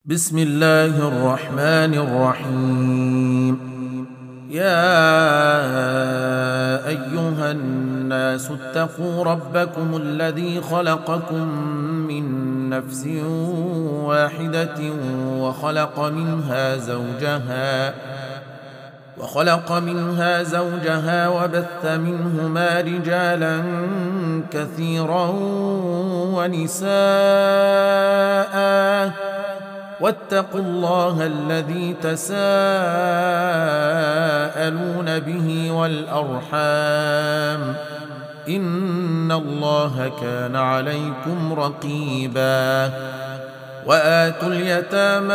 بسم الله الرحمن الرحيم. يا أيها الناس اتقوا ربكم الذي خلقكم من نفس واحدة وخلق منها زوجها وبث منهما رجالا كثيرا ونساء واتقوا الله الذي تساءلون به والأرحام إن الله كان عليكم رقيبا. وآتوا اليتامى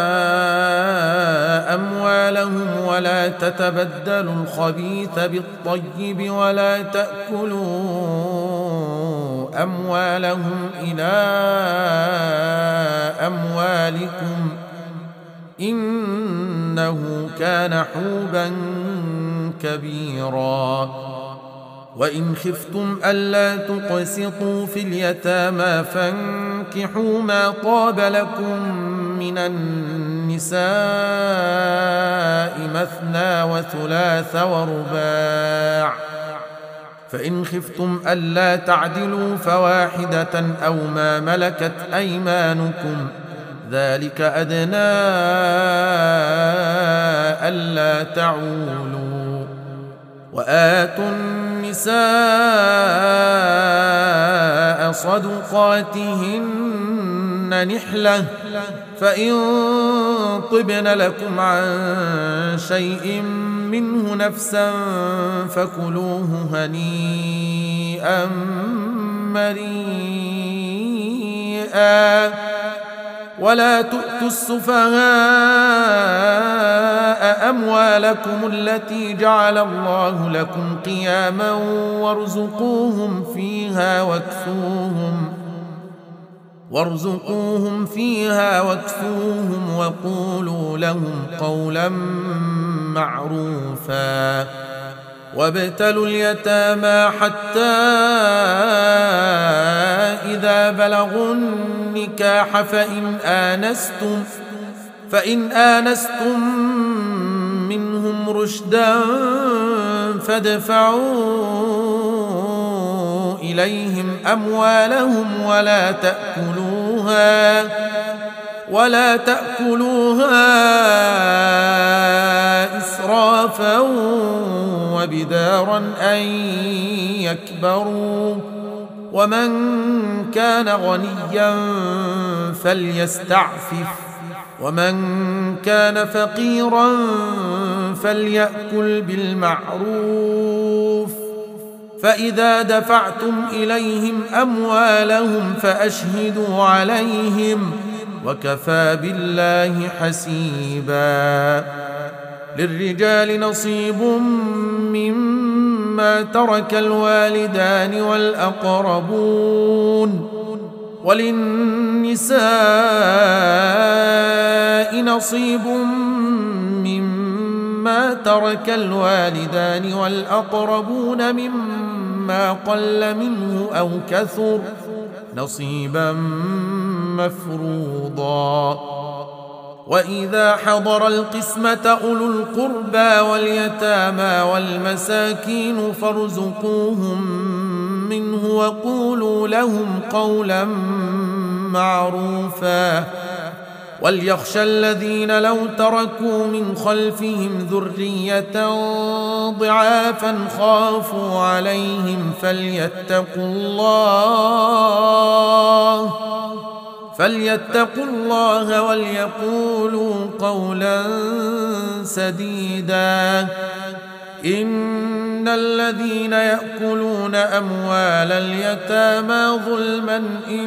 أموالهم ولا تتبدلوا الخبيث بالطيب ولا تأكلوا أموالهم إلى أموالكم إنه كان حوبا كبيرا. وإن خفتم ألا تقسطوا في اليتامى فانكحوا ما طاب لكم من النساء مثنى وثلاث ورباع، فإن خفتم ألا تعدلوا فواحدة أو ما ملكت أيمانكم ذلك أدنى ألا تعولوا. وآتوا النساء صدقاتهن نحلة فإن طبن لكم عن شيء منه نفسا فكلوه هنيئا مريئا. ولا تؤتوا السفهاء أموالكم التي جعل الله لكم قياما وارزقوهم فيها واكسوهم وقولوا لهم قولا معروفا. وابتلوا اليتامى حتى إذا بلغوا النكاح فإن آنستم منهم رشدا فادفعوا إليهم أموالهم ولا تأكلوها إسرافا وبدارا أن يكبروا. ومن كان غنيا فليستعفف ومن كان فقيرا فليأكل بالمعروف. فإذا دفعتم إليهم أموالهم فأشهدوا عليهم وكفى بالله حسيبا. للرجال نصيب مما ترك الوالدان والأقربون وللنساء نصيب مما ترك الوالدان والأقربون مما قل منه أو كثر نصيبا مفروضا. وإذا حضر القسمة أولو القربى واليتامى والمساكين فارزقوهم منه وقولوا لهم قولا معروفا. وليخشى الذين لو تركوا من خلفهم ذرية ضعافا خافوا عليهم فليتقوا الله وليقولوا قولا سديدا. إن الذين يأكلون أموال اليتامى ظلما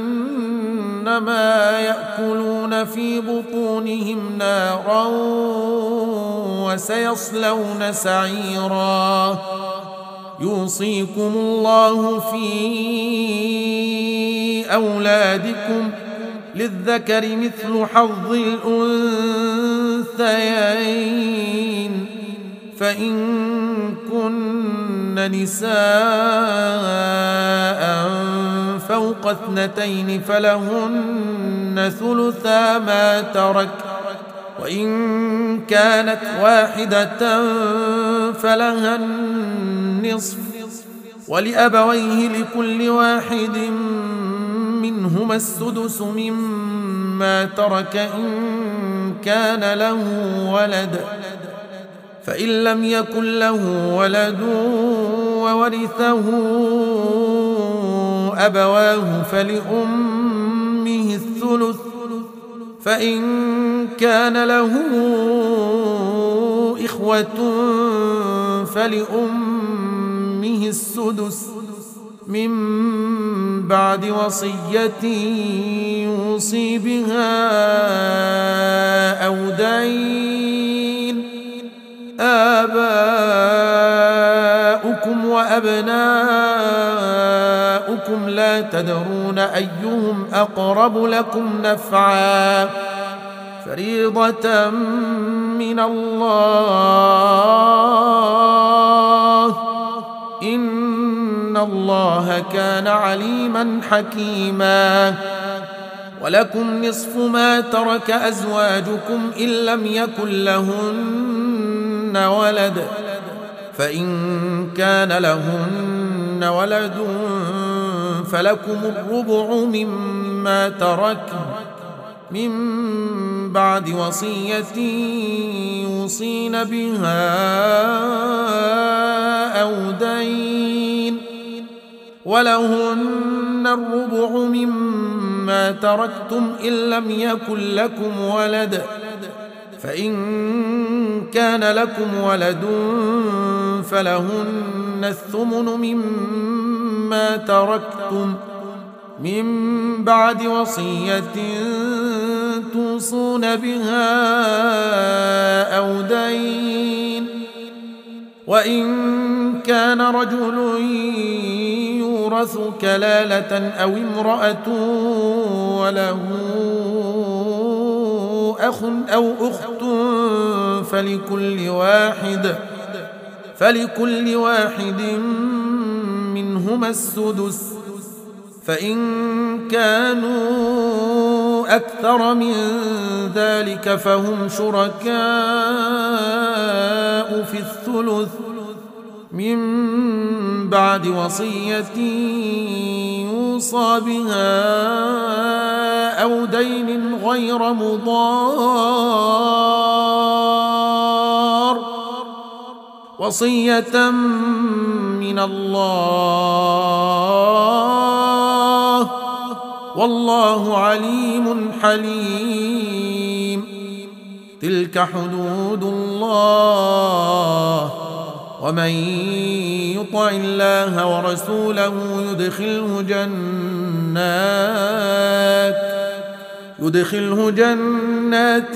إنما يأكلون في بطونهم نارا وسيصلون سعيرا. يوصيكم الله في أولادكم للذكر مثل حظ الأنثيين فإن كن نساء فوق اثنتين فلهن ثلثا ما ترك، وإن كانت واحدة فلها النصف، ولأبويه لكل واحد منهما السدس مما ترك إن كان له ولد، فإن لم يكن له ولد وورثه أبواه فلأمه الثلث، فإن كان له إخوة فلأمه السدس من بعد وصية يوصي بها أو دين. آباؤكم وأبناؤكم لا تدرون أيهم أقرب لكم نفعا، فريضة من الله، إن الله كان عليما حكيما. ولكم نصف ما ترك أزواجكم إن لم يكن لهن ولد، فإن كان لهن ولد فلكم الربع مما تركن من بعد وصية يوصين بها أو دين، ولهن الربع مما تركتم إن لم يكن لكم ولد، فإن كان لكم ولد فلهن الثمن مما تركتم من بعد وصية توصون بها أو دين. وإن كان رجل يورث كلالة أو امرأة وله أخ أو أخت فلكل واحد منهما السدس، فإن كانوا أكثر من ذلك فهم شركاء في الثلث من بعد وصية يوصى بها أو دين غير مضار، وصية من الله، والله عليم حليم. تلك حدود الله، ومن يطع الله ورسوله يدخله جنات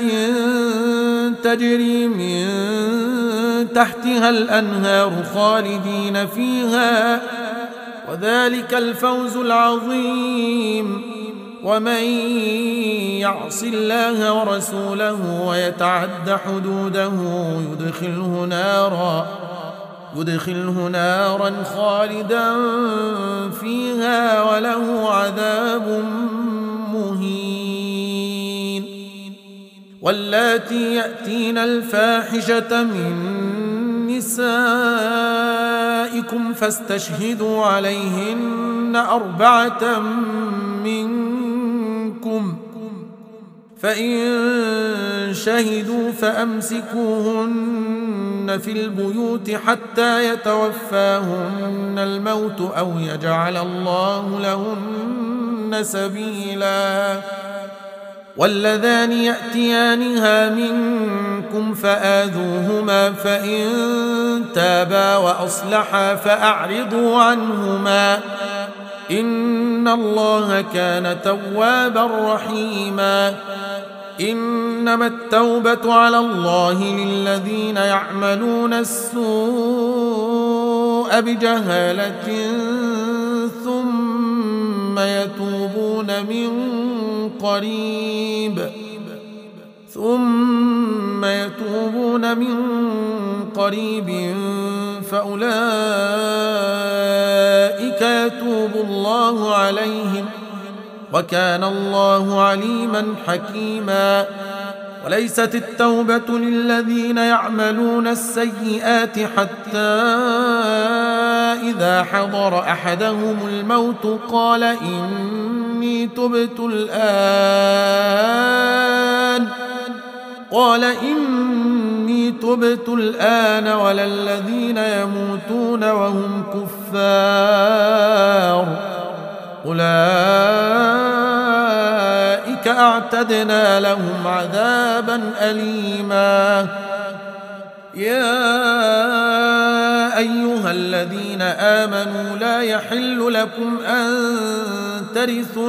تجري من تحتها الأنهار خالدين فيها، وذلك الفوز العظيم. ومن يعص الله ورسوله ويتعد حدوده يدخله نارا خالدا فيها وله عذاب مهين. واللاتي يأتين الفاحشة من نسائكم فاستشهدوا عليهن 4 منكم، فإن شهدوا فأمسكوهن في البيوت حتى يتوفاهن الموت أو يجعل الله لهن سبيلا. واللذان يأتيانها منكم فآذوهما، فإن تابا وأصلحا فأعرضوا عنهما، إن الله كان توابا رحيما. إنما التوبة على الله للذين يعملون السوء بجهالة ثم يتوبون من قريب فأولئك يتوب الله عليهم، وكان الله عليما حكيما. وليست التوبة للذين يعملون السيئات حتى إذا حضر أحدهم الموت قال إني تبت الآن ولا الذين يموتون وهم كفار أولئك أعتدنا لهم عذابا أليما. يا أيها الذين آمنوا لا يحل لكم أن ترثوا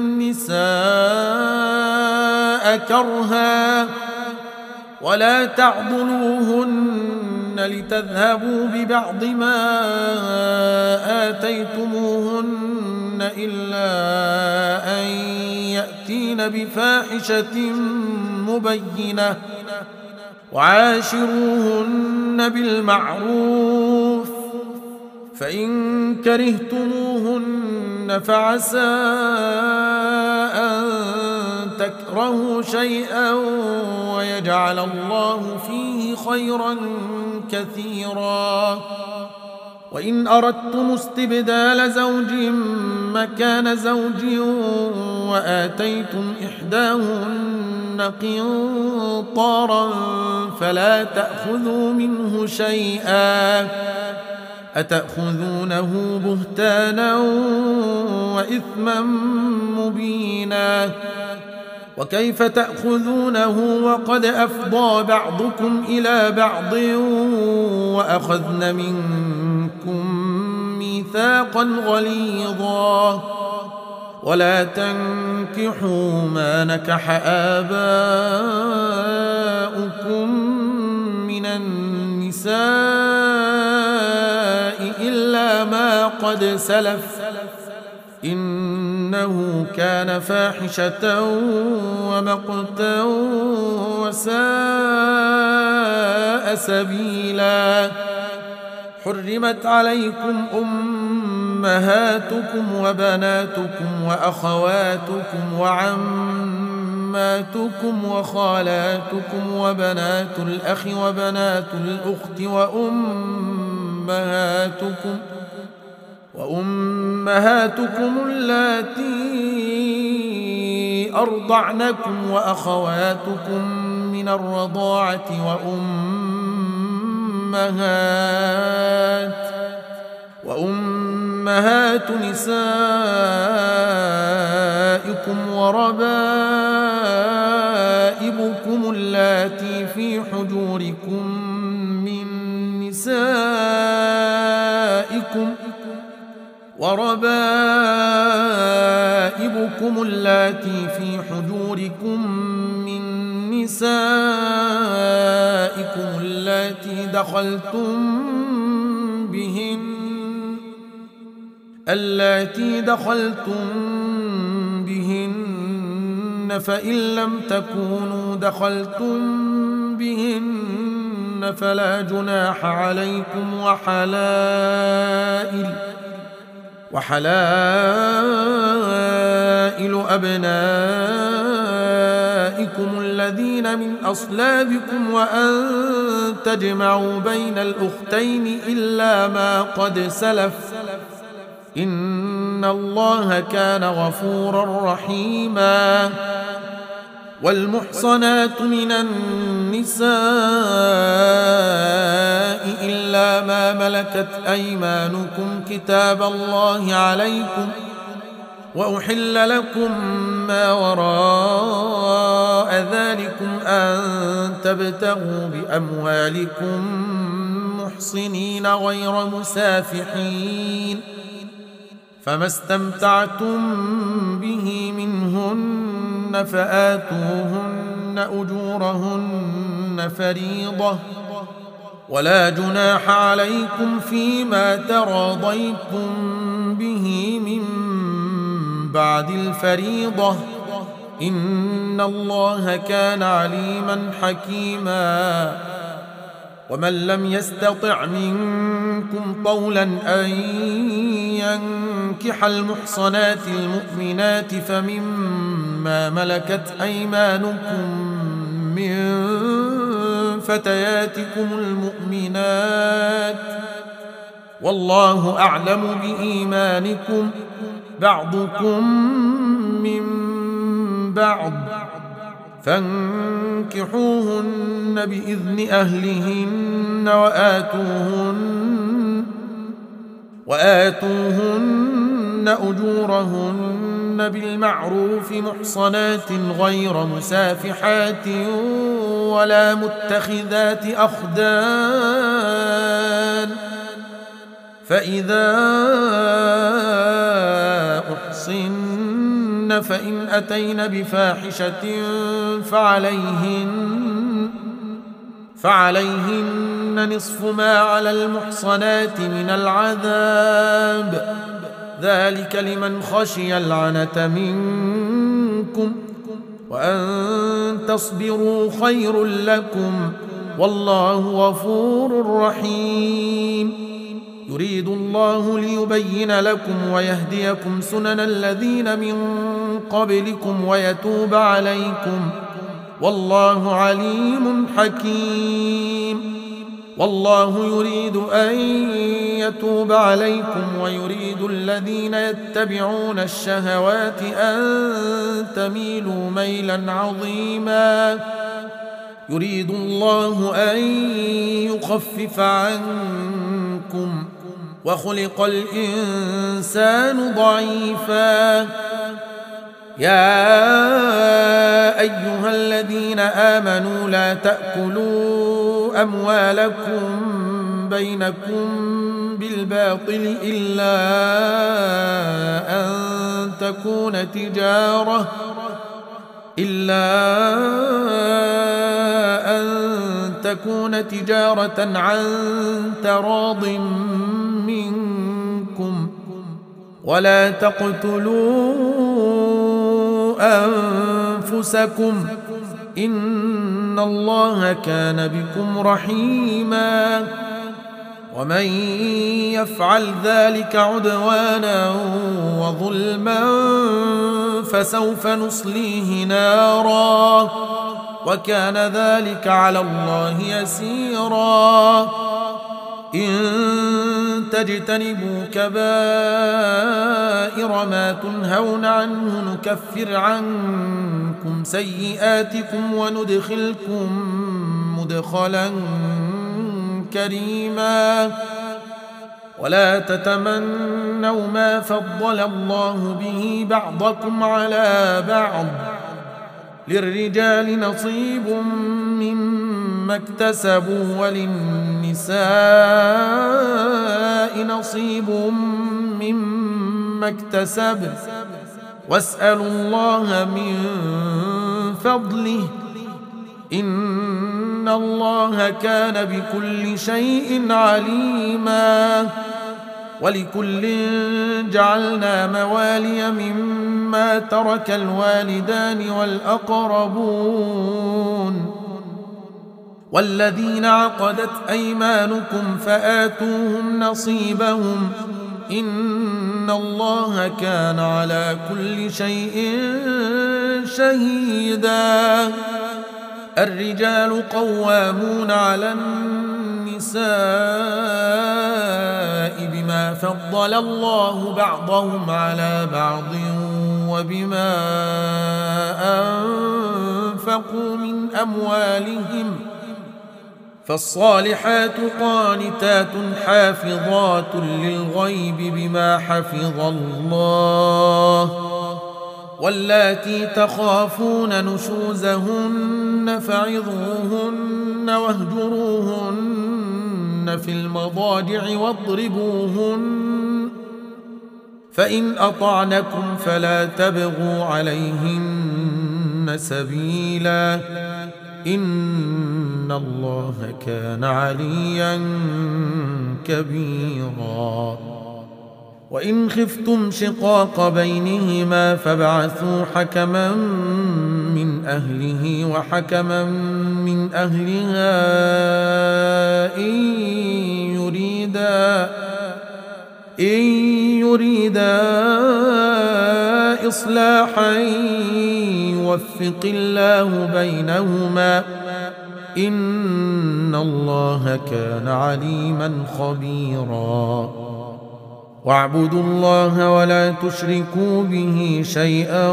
النساء كرها ولا تعضلوهن لتذهبوا ببعض ما آتيتموهن إلا أن يأتين بفاحشة مبينة وعاشروهن بالمعروف فإن كرهتموهن فعسى أن تكرهوا شيئا ويجعل الله فيه خيرا كثيرا. وإن أردتم استبدال زوج مكان زوج وآتيتم إحداهن قنطارا فلا تأخذوا منه شيئا أتأخذونه بهتانا وإثما مبينا. وكيف تأخذونه وقد أفضى بعضكم إلى بعض وأخذن منكم ميثاقا غليظا. ولا تنكحوا ما نكح آباؤكم من النساء إلا ما قد سلف إنه كان فاحشة ومقتا وساء سبيلا. حرمت عليكم أمهاتكم وبناتكم وأخواتكم وعماتكم وخالاتكم وبنات الأخ وبنات الأخت وأمهاتكم اللاتي أرضعنكم وأخواتكم من الرضاعة وأمهات نسائكم وربائبكم اللاتي في حجوركم من نسائكم اللاتي دخلتم بهن فإن لم تكونوا دخلتم بهن فلا جناح عليكم وحلائل أبنائكم الذين من أصلابكم وأن تجمعوا بين الأختين إلا ما قد سلف إن الله كان غفورا رحيما. والمحصنات من النساء إلا ما ملكت أيمانكم كتاب الله عليكم وأحل لكم ما وراء ذلكم أن تبتغوا بأموالكم محصنين غير مسافحين فما استمتعتم به منهن فآتوهن أجورهن فريضة ولا جناح عليكم فيما تراضيتم به من بعد الفريضة إن الله كان عليما حكيما. ومن لم يستطع منكم طولا أن ينكح المحصنات المؤمنات فمما ملكت أيمانكم من فتياتكم المؤمنات والله أعلم بإيمانكم بعضكم من بعض فانكحوهن بإذن أهلهن وآتوهن أجورهن بالمعروف محصنات غير مسافحات ولا متخذات أخدان فإذا أحصن فإن أتين بفاحشة فعليهن نصف ما على المحصنات من العذاب ذلك لمن خشي العنة منكم وأن تصبروا خير لكم والله غفور رحيم يريد الله ليبين لكم ويهديكم سنن الذين من قبلكم ويتوب عليكم والله عليم حكيم والله يريد أن يتوب عليكم ويريد الذين يتبعون الشهوات أن تميلوا ميلا عظيما يريد الله أن يخفف عنكم وخلق الإنسان ضعيفا يا أيها الذين آمنوا لا تأكلوا أموالكم بينكم بالباطل إلا أن تكون تجارة عن تراض منكم ولا تقتلوا أنفسكم إن الله كان بكم رحيما ومن يفعل ذلك عدوانا وظلما فسوف نصليه نارا وكان ذلك على الله يسيرا إن تجتنبوا كبائر ما تنهون عنه نكفر عنكم سيئاتكم وندخلكم مدخلا كريما ولا تتمنوا ما فضل الله به بعضكم على بعض للرجال نصيب مما اكتسبوا وللنساء نصيب مما اكتسب واسألوا الله من فضله إن الله كان بكل شيء عليما ولكل جعلنا موالي مما ترك الوالدان والأقربون والذين عقدت أيمانكم فآتوهم نصيبهم إن الله كان على كل شيء شهيدا الرجال قوامون على النساء بما فضل الله بعضهم على بعض وبما أنفقوا من أموالهم فالصالحات قانتات حافظات للغيب بما حفظ الله واللاتي تخافون نشوزهن فعظوهن واهجروهن في المضاجع واضربوهن فإن أطعنكم فلا تبغوا عليهن سبيلا إن الله كان عليا كبيرا وإن خفتم شقاق بينهما فابعثوا حكما من أهله وحكما من إن يريدا إصلاحا يوفق الله بينهما إن الله كان عليما خبيرا واعبدوا الله ولا تشركوا به شيئا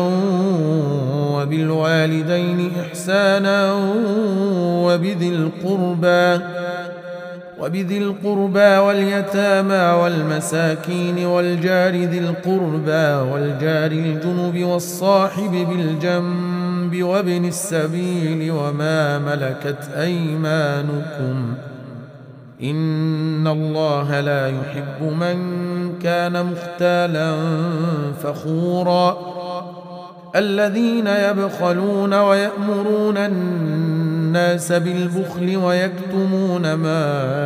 وبالوالدين إحسانا وبذي القربى واليتامى والمساكين والجار ذي القربى والجار الجنب والصاحب بالجنب وابن السبيل وما ملكت أيمانكم إن الله لا يحب من كان مختالا فخورا الذين يبخلون ويأمرون الناس بالبخل ويكتمون ما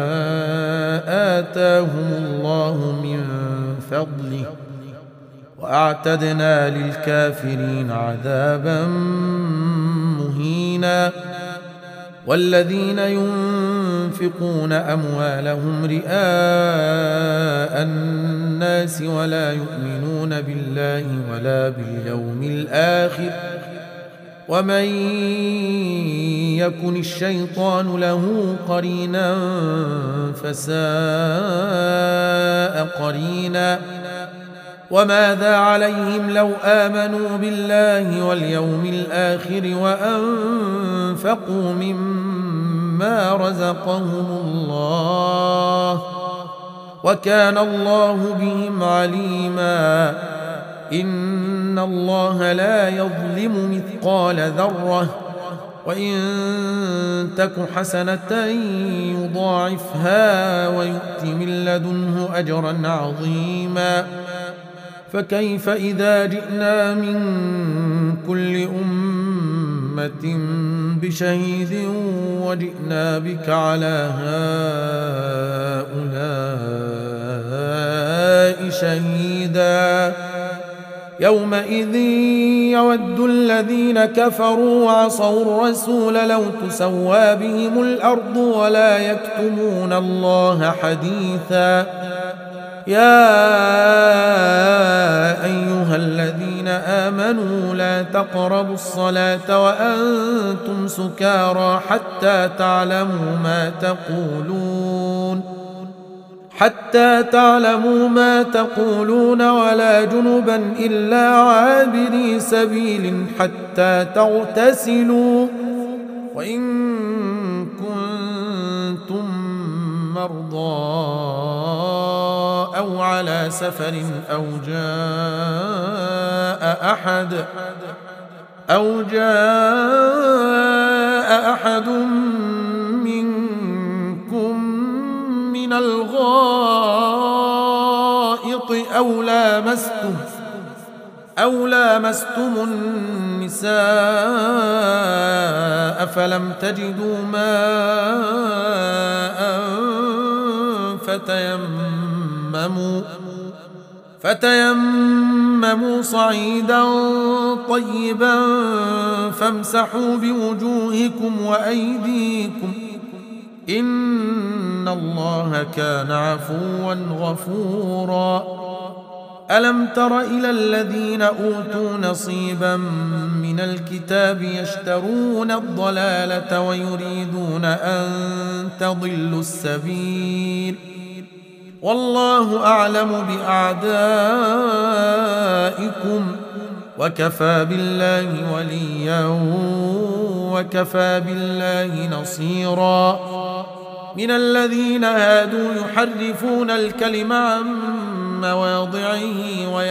آتاهم الله من فضله وأعتدنا للكافرين عذابا مهينا والذين ينفقون أموالهم رئاء الناس ولا يؤمنون بالله ولا باليوم الآخر ومن يكن الشيطان له قرينا فساء قرينا وماذا عليهم لو آمنوا بالله واليوم الآخر وأنفقوا مما رزقهم الله وكان الله بهم عليما إن الله لا يظلم مثقال ذرة وإن تك حسنة يضاعفها ويؤت من لدنه أجرا عظيما فكيف إذا جئنا من كل أمة بشهيد وجئنا بك على هؤلاء شهيدا يومئذ يود الذين كفروا وعصوا الرسول لو تسوى بهم الأرض ولا يكتمون الله حديثا يا أيها الذين آمنوا لا تقربوا الصلاة وأنتم سكارى حتى تعلموا ما تقولون ولا جنبا إلا عابري سبيل حتى تغتسلوا وإن كنتم مرضى أو على سفر أو جاء أحد منكم من الغائط أو لامستم النساء فلم تجدوا ماء فتيمموا صعيدا طيبا فامسحوا بوجوهكم وأيديكم إن الله كان عفوا غفورا ألم تر إلى الذين أوتوا نصيبا من الكتاب يشترون الضلالة ويريدون أن تضلوا السبيل والله أعلم بأعدائكم وكفى بالله وليا وكفى بالله نصيرا من الذين هادوا يحرفون الكلم عن مواضعه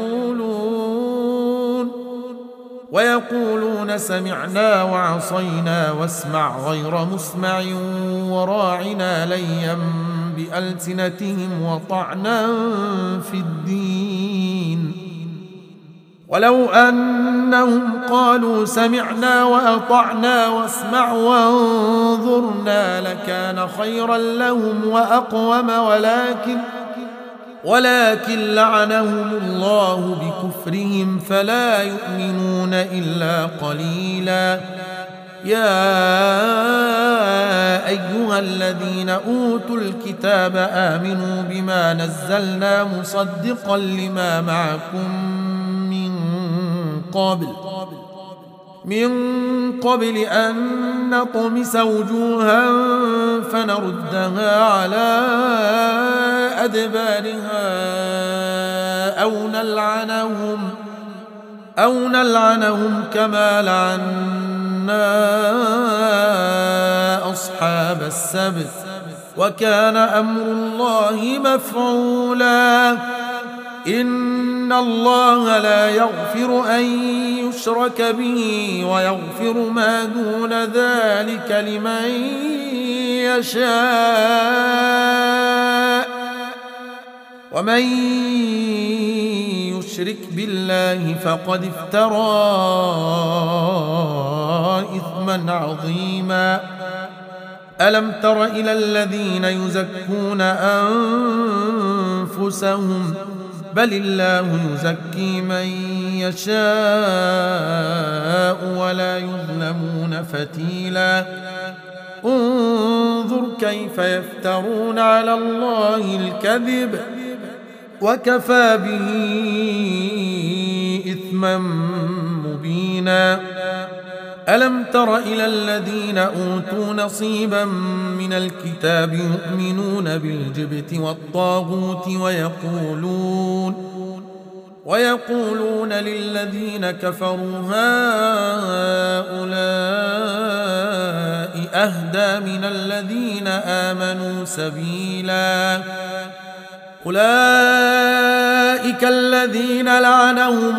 ويقولون سمعنا وعصينا واسمع غير مسمع وراعنا ليا بألسنتهم وطعنا في الدين ولو أنهم قالوا سمعنا وأطعنا واسمع وانظرنا لكان خيرا لهم وأقوم ولكن لعنهم الله بكفرهم فلا يؤمنون إلا قليلا يا أيها الذين أوتوا الكتاب آمنوا بما نزلنا مصدقا لما معكم من قبل أن نطمس وجوها فنردها على أدبارها أو نلعنهم كما لعنا أصحاب السبت وكان أمر الله مفعولا. إن الله لا يغفر أن يشرك به ويغفر ما دون ذلك لمن يشاء ومن يشرك بالله فقد افترى إثما عظيما. ألم تر إلى الذين يزكون أنفسهم بل الله يزكي من يشاء ولا يظلمون فتيلا. انظر كيف يفترون على الله الكذب وكفى به إثما مبينا. ألم تر إلى الذين أوتوا نصيبا من الكتاب يؤمنون بالجبت والطاغوت ويقولون للذين كفروا هؤلاء أهدى من الذين آمنوا سبيلا. أولئك الذين لعنهم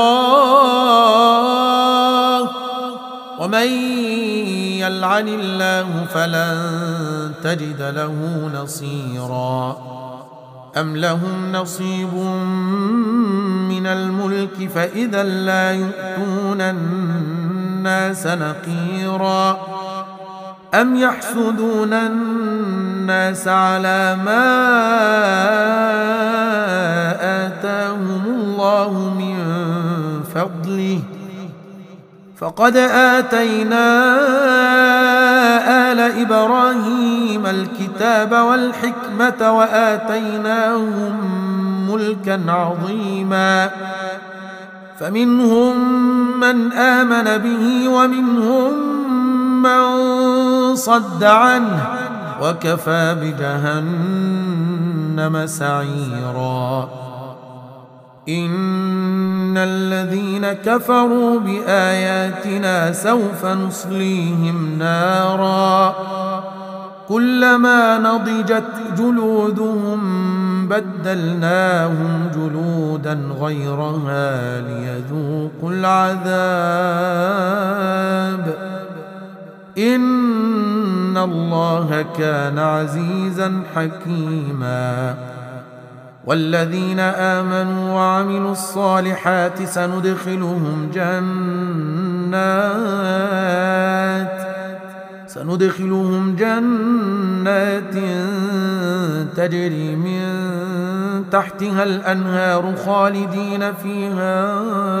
الله ومن يلعن الله فلن تجد له نصيرا. أم لهم نصيب من الملك فإذا لا يؤتون الناس نقيرا. أم يحسدون الناس على ما آتاهم الله من فضله فقد آتينا آل إبراهيم الكتاب والحكمة وآتيناهم ملكا عظيما. فمنهم من آمن به ومنهم من صد عنه وكفى بجهنم سعيرا. إن الذين كفروا بآياتنا سوف نصليهم نارا كلما نضجت جلودهم بدلناهم جلودا غيرها ليذوقوا العذاب إن الله كان عزيزا حكيما. والذين آمنوا وعملوا الصالحات سندخلهم جنات تجري من تحتها الأنهار خالدين فيها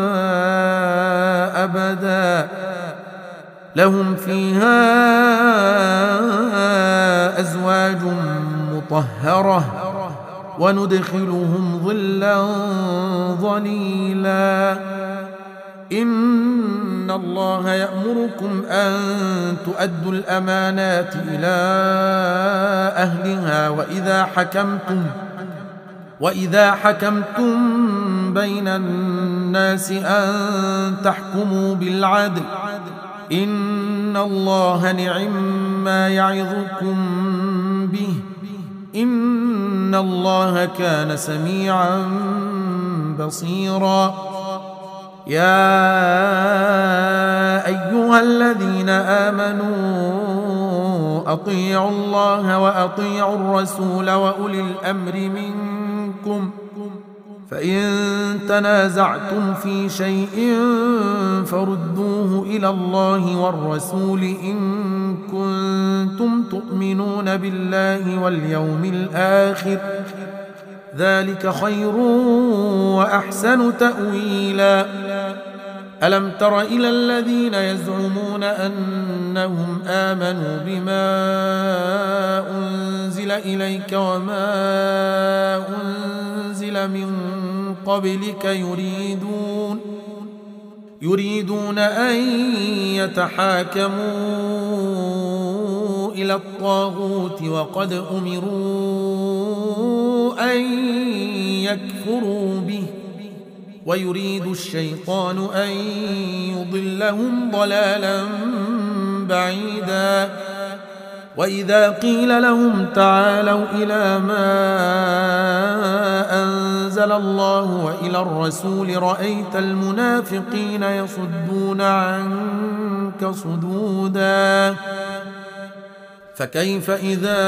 أبدا لهم فيها أزواج مطهرة وندخلهم ظلا ظليلا. إن الله يأمركم أن تؤدوا الأمانات إلى أهلها وإذا حكمتم بين الناس أن تحكموا بالعدل إن الله نعم يعظكم به إن الله كان سميعا بصيرا. يا أيها الذين آمنوا أطيعوا الله وأطيعوا الرسول وأولي الأمر منكم فإن تنازعتم في شيء فردوه إلى الله والرسول إن كنتم تؤمنون بالله واليوم الآخر ذلك خير وأحسن تأويلا. ألم تر إلى الذين يزعمون أنهم آمنوا بما أنزل إليك وما أنزل من قبلك يريدون أن يتحاكموا إلى الطاغوت وقد أمروا أن يكفروا به ويريد الشيطان أن يضلهم ضلالا بعيدا وإذا قيل لهم تعالوا إلى ما أنزل الله وإلى الرسول رأيت المنافقين يصدون عنك صدودا فكيف إذا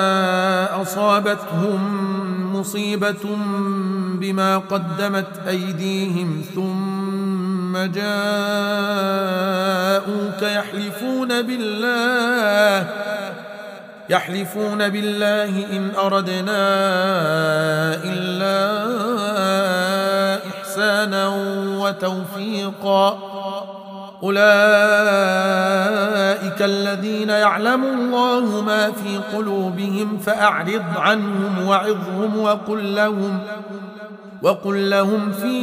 أصابتهم مصيبة بما قدمت أيديهم ثم جاءوك يحلفون بالله إن أردنا إلا إحسانا وتوفيقا أولئك الذين يعلم الله ما في قلوبهم فأعرض عنهم وعظهم وقل لهم في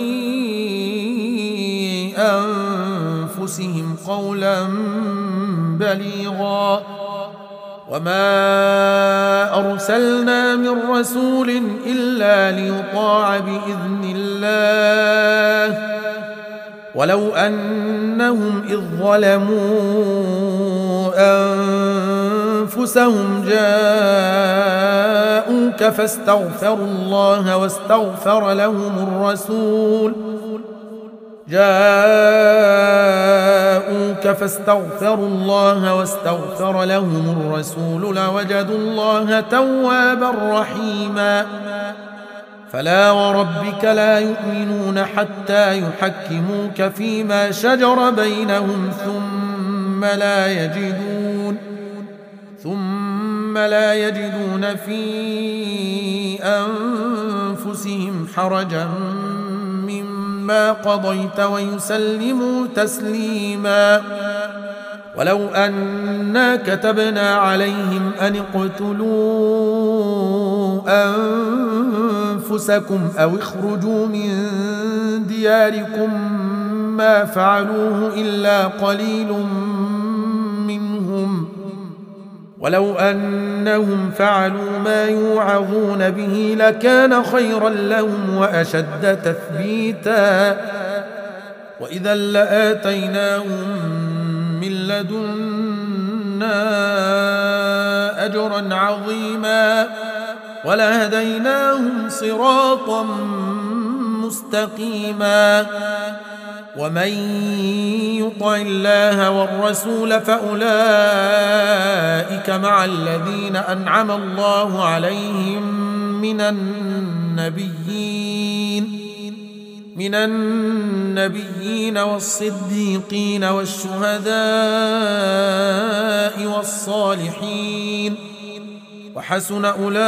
أنفسهم قولا بليغا وما أرسلنا من رسول إلا ليطاع بإذن الله ولو أنهم إذ ظلموا أنفسهم جاءوك فاستغفروا الله واستغفر لهم الرسول لوجدوا الله توابا رحيما فلا وربك لا يؤمنون حتى يحكموك فيما شجر بينهم ثم لا يجدون في أنفسهم حرجا مما قضيت ويسلموا تسليما ولو أنا كتبنا عليهم أن اقتلوا أنفسكم أو اخرجوا من دياركم ما فعلوه إلا قليل منهم ولو أنهم فعلوا ما يوعظون به لكان خيرا لهم وأشد تثبيتا وإذا لآتيناهم من لدنا أجرا عظيما ولهديناهم صراطا مستقيما ومن يطع الله والرسول فأولئك مع الذين أنعم الله عليهم من النبيين والصديقين والشهداء والصالحين وحسن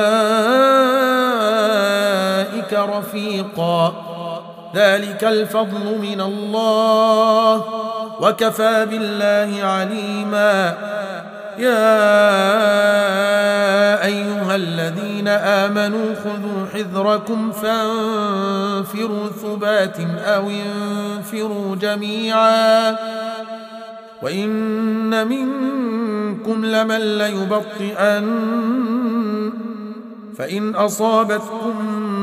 أولئك رفيقا ذلك الفضل من الله وكفى بالله عليما يا أيها الذين آمنوا خذوا حذركم فانفروا ثبات أو انفروا جميعا وإن منكم لمن ليبطئن فإن أصابتكم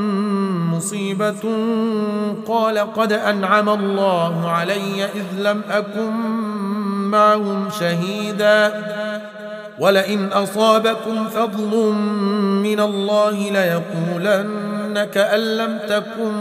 مصيبة قال قد أنعم الله علي إذ لم أكن معهم شهيدا ولئن أصابكم فضل من الله ليقولن كأن لم تكن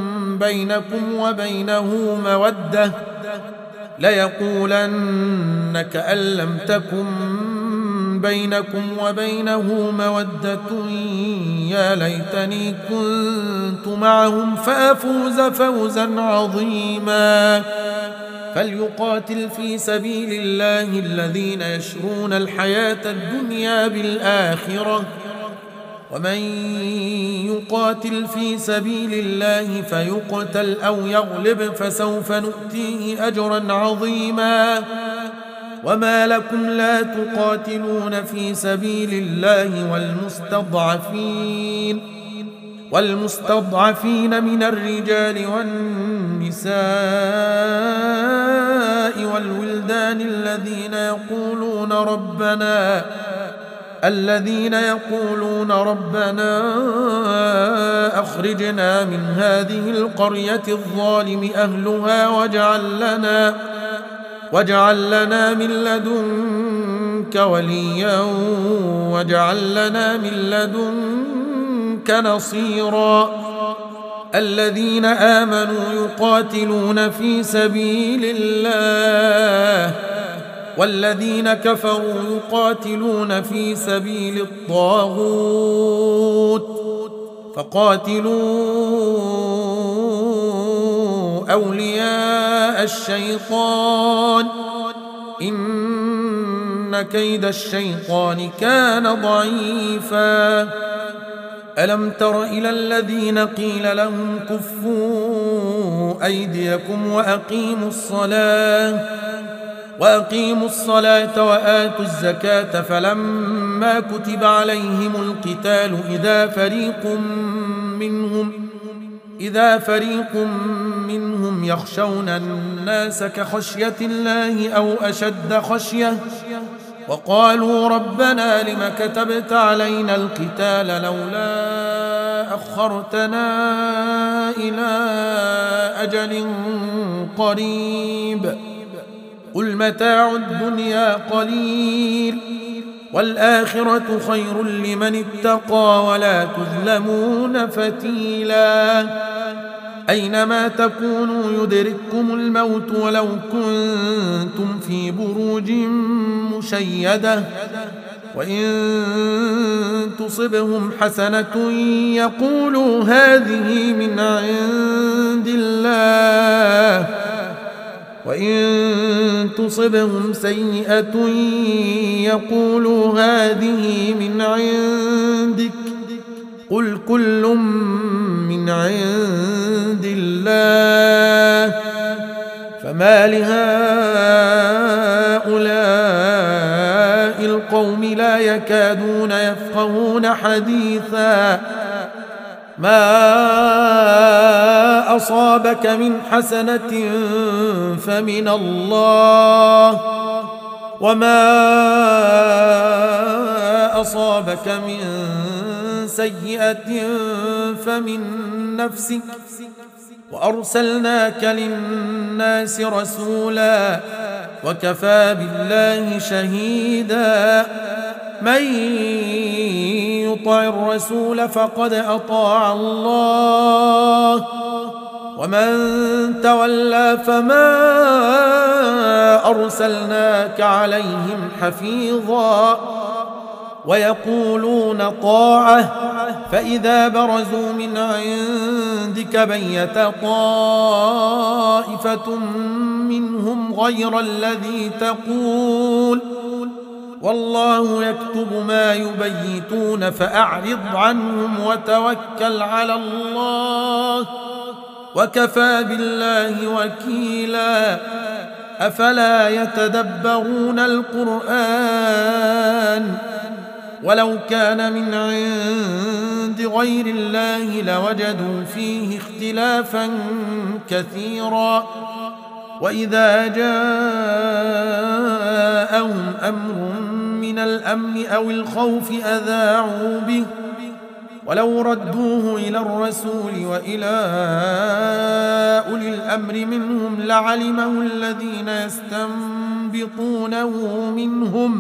بينكم وبينه مودة يا ليتني كنت معهم فأفوز فوزا عظيما فليقاتل في سبيل الله الذين يشرون الحياة الدنيا بالآخرة ومن يقاتل في سبيل الله فيقتل أو يغلب فسوف نؤتيه أجرا عظيما وما لكم لا تقاتلون في سبيل الله والمستضعفين من الرجال والنساء والولدان الذين يقولون ربنا أخرجنا من هذه القرية الظالم أهلها واجعل لنا من لدنك وليا واجعل لنا من لدنك نصيرا الذين آمنوا يقاتلون في سبيل الله والذين كفروا يقاتلون في سبيل الطاغوت فقاتلوا أولياء الشيطان إن كيد الشيطان كان ضعيفا ألم تر إلى الذين قيل لهم كفوا أيديكم وأقيموا الصلاة وآتوا الزكاة فلما كتب عليهم القتال إذا فريق منهم يخشون الناس كخشية الله أو أشد خشية وقالوا ربنا لم كتبت علينا القتال لولا أخرتنا إلى أجل قريب قل متاع الدنيا قليل والآخرة خير لمن اتقى ولا تظلمون فتيلا أينما تكونوا يدرككم الموت ولو كنتم في بروج مشيدة وإن تصبهم حسنة يقولوا هذه من عند الله وإن تصبهم سيئة يقولوا هذه من عندك قل كل من عند الله فما لهؤلاء القوم لا يكادون يفقهون حديثا ما أصابك من حسنة فمن الله وما أصابك من سيئة فمن نفسك وأرسلناك للناس رسولا وكفى بالله شهيدا من يطع الرسول فقد أطاع الله ومن تولى فما أرسلناك عليهم حفيظا ويقولون طاعة فإذا برزوا من عندك بيت طائفة منهم غير الذي تقول والله يكتب ما يبيتون فأعرض عنهم وتوكل على الله وكفى بالله وكيلا أفلا يتدبرون القرآن ولو كان من عند غير الله لوجدوا فيه اختلافا كثيرا وإذا جاءهم أمر من الأمن أو الخوف أذاعوا به ولو ردوه إلى الرسول وإلى أولي الأمر منهم لعلمه الذين يستنبطونه منهم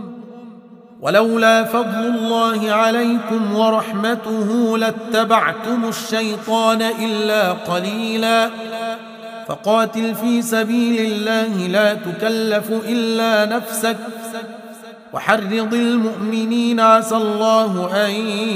ولولا فضل الله عليكم ورحمته لاتبعتم الشيطان إلا قليلا فقاتل في سبيل الله لا تكلف إلا نفسك وحرض المؤمنين عسى الله أن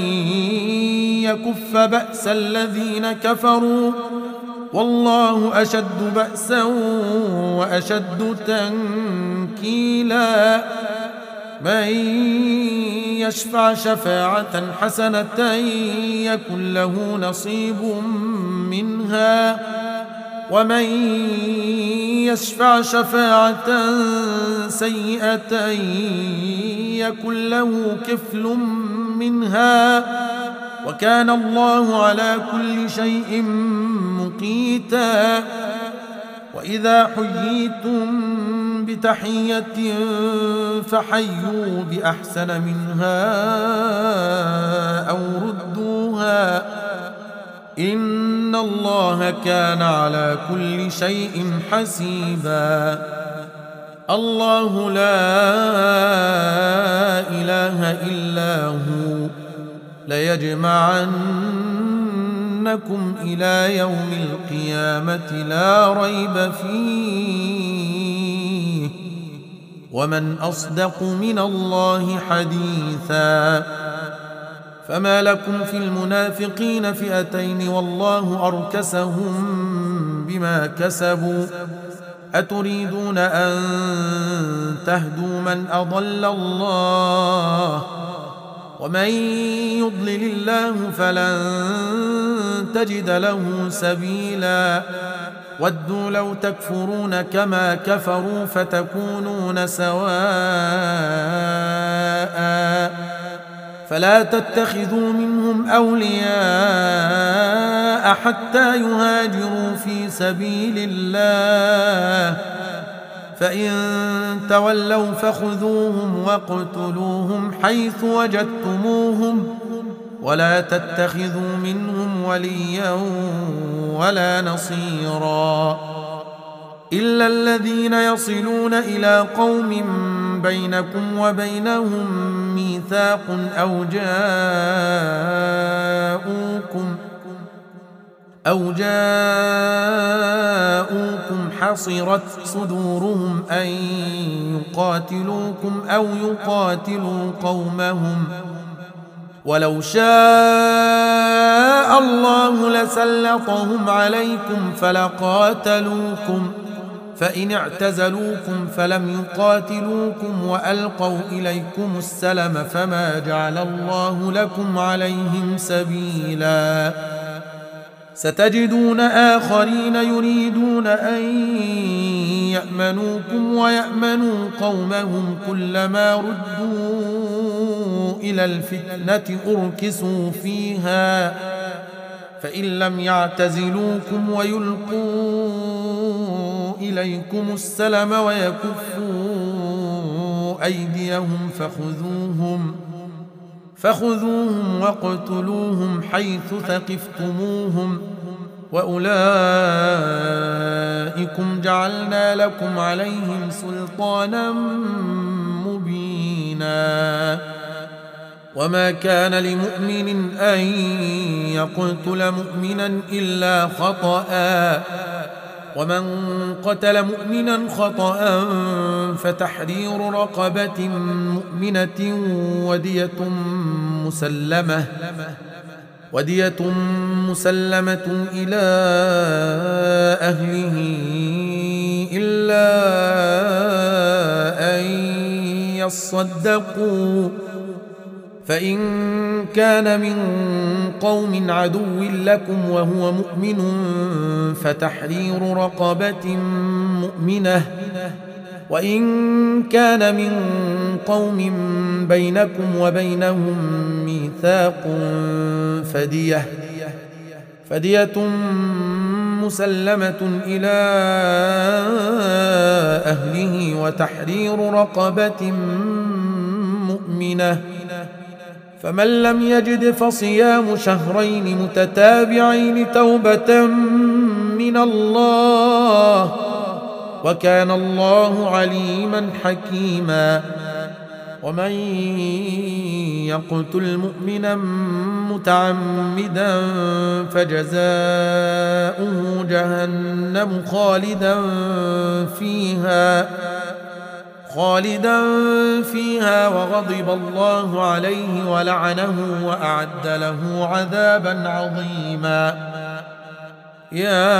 يكف بأس الذين كفروا والله أشد بأسا وأشد تنكيلا من يشفع شفاعة حسنة يكن له نصيب منها ومن يشفع شفاعة سيئة يكن له كفل منها وكان الله على كل شيء مقيتا. وإذا حييتم بتحية فحيوا بأحسن منها أو ردوها إن الله كان على كل شيء حسيبا. الله لا إله إلا هو ليجمعنكم إلى يوم القيامة لا ريب فيه ومن أصدق من الله حديثا. فما لكم في المنافقين فئتين والله أركسهم بما كسبوا أتريدون أن تهدوا من أضل الله ومن يضلل الله فلن تجد له سبيلا. ودوا لو تكفرون كما كفروا فتكونون سواء فلا تتخذوا منهم أولياء حتى يهاجروا في سبيل الله فإن تولوا فخذوهم واقتلوهم حيث وجدتموهم ولا تتخذوا منهم وليا ولا نصيرا إلا الذين يصلون إلى قوم بينكم وبينهم ميثاق أو جاءوكم حصرت صدورهم أن يقاتلوكم أو يقاتلوا قومهم ولو شاء الله لسلطهم عليكم فلقاتلوكم فإن اعتزلوكم فلم يقاتلوكم وألقوا إليكم السلم فما جعل الله لكم عليهم سبيلا. ستجدون آخرين يريدون أن يأمنوكم ويأمنوا قومهم كلما ردوا إلى الفتنة أركسوا فيها فإن لم يعتزلوكم ويلقوا إليكم السلم ويكفوا أيديهم فخذوهم واقتلوهم حيث ثقفتموهم وأولئكم جعلنا لكم عليهم سلطانا مبينا. وما كان لمؤمن أن يقتل مؤمنا إلا خطأ ومن قتل مؤمنا خطأ فتحرير رقبة مؤمنة ودية مسلمة إلى أهله إلا أن يصدقوا فإن كان من قوم عدو لكم وهو مؤمن فتحرير رقبة مؤمنة وإن كان من قوم بينكم وبينهم ميثاق فدية مسلمة إلى أهله وتحرير رقبة مؤمنة فمن لم يجد فصيام شهرين متتابعين توبة من الله وكان الله عليما حكيما. ومن يقتل مؤمنا متعمدا فجزاؤه جهنم خالدا فيها وغضب الله عليه ولعنه وأعد له عذابا عظيما. يا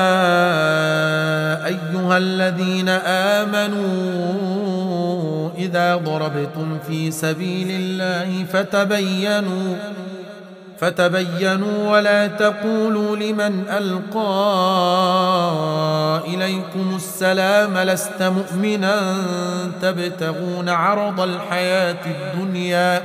أيها الذين آمنوا إذا ضربتم في سبيل الله فتبينوا ولا تقولوا لمن ألقى إليكم السلام لست مؤمنا تبتغون عرض الحياة الدنيا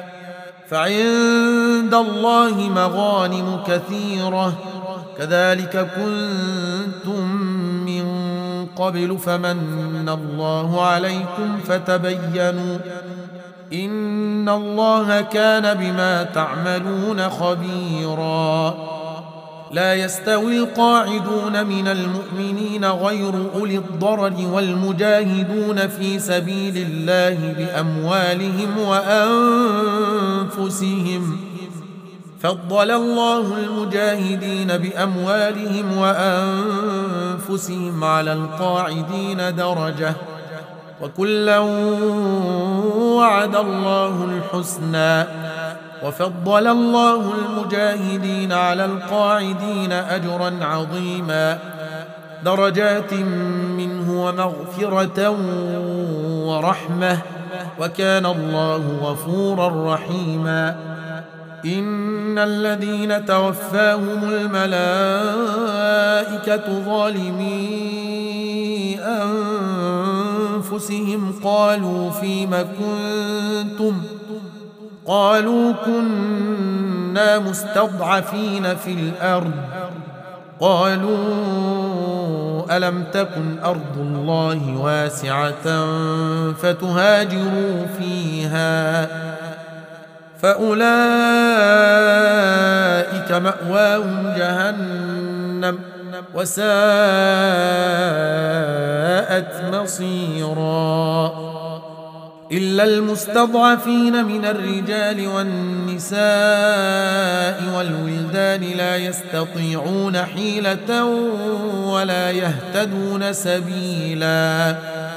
فعند الله مغانم كثيرة كذلك كنتم من قبل فمن الله عليكم فتبينوا إن الله كان بما تعملون خبيرا. لا يستوي القاعدون من المؤمنين غير أولي الضرر والمجاهدون في سبيل الله بأموالهم وأنفسهم فضل الله المجاهدين بأموالهم وأنفسهم على القاعدين درجة وكلا وعد الله الحسنى وفضل الله المجاهدين على القاعدين أجرا عظيما درجات منه ومغفرة ورحمة وكان الله غفورا رحيما. إن الذين توفاهم الملائكة ظالمي أنفسهم قالوا فيم كنتم قالوا كنا مستضعفين في الأرض قالوا ألم تكن أرض الله واسعة فتهاجروا فيها فأولئك مأواهم جهنم وساءت مصيرا إلا المستضعفين من الرجال والنساء والولدان لا يستطيعون حيلة ولا يهتدون سبيلا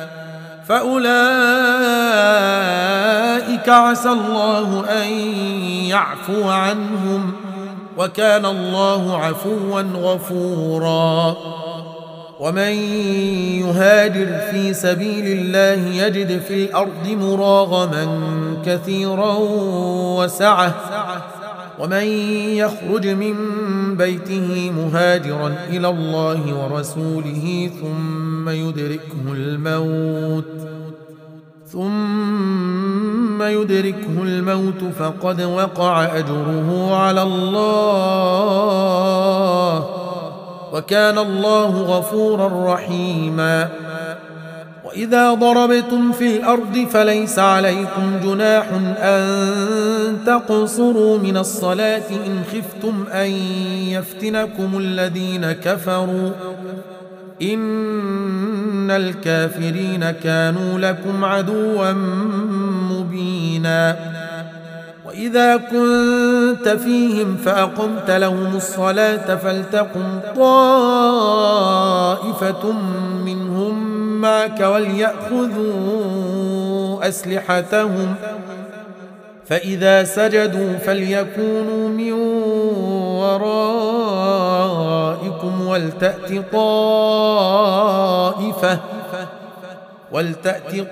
فأولئك عسى الله أن يعفو عنهم وكان الله عفوا غفورا. ومن يهاجر في سبيل الله يجد في الأرض مراغما كثيرا وسعة ومن يخرج من بيته مهاجرا إلى الله ورسوله ثم يدركه الموت فقد وقع أجره على الله وكان الله غفورا رحيما. وإذا ضربتم في الأرض فليس عليكم جناح أن تقصروا من الصلاة إن خفتم أن يفتنكم الذين كفروا إن الكافرين كانوا لكم عدوا مبينا. وإذا كنت فيهم فأقمت لهم الصلاة فلتقم طائفة منهم معك وليأخذوا أسلحتهم فإذا سجدوا فليكونوا من ورائكم ولتأت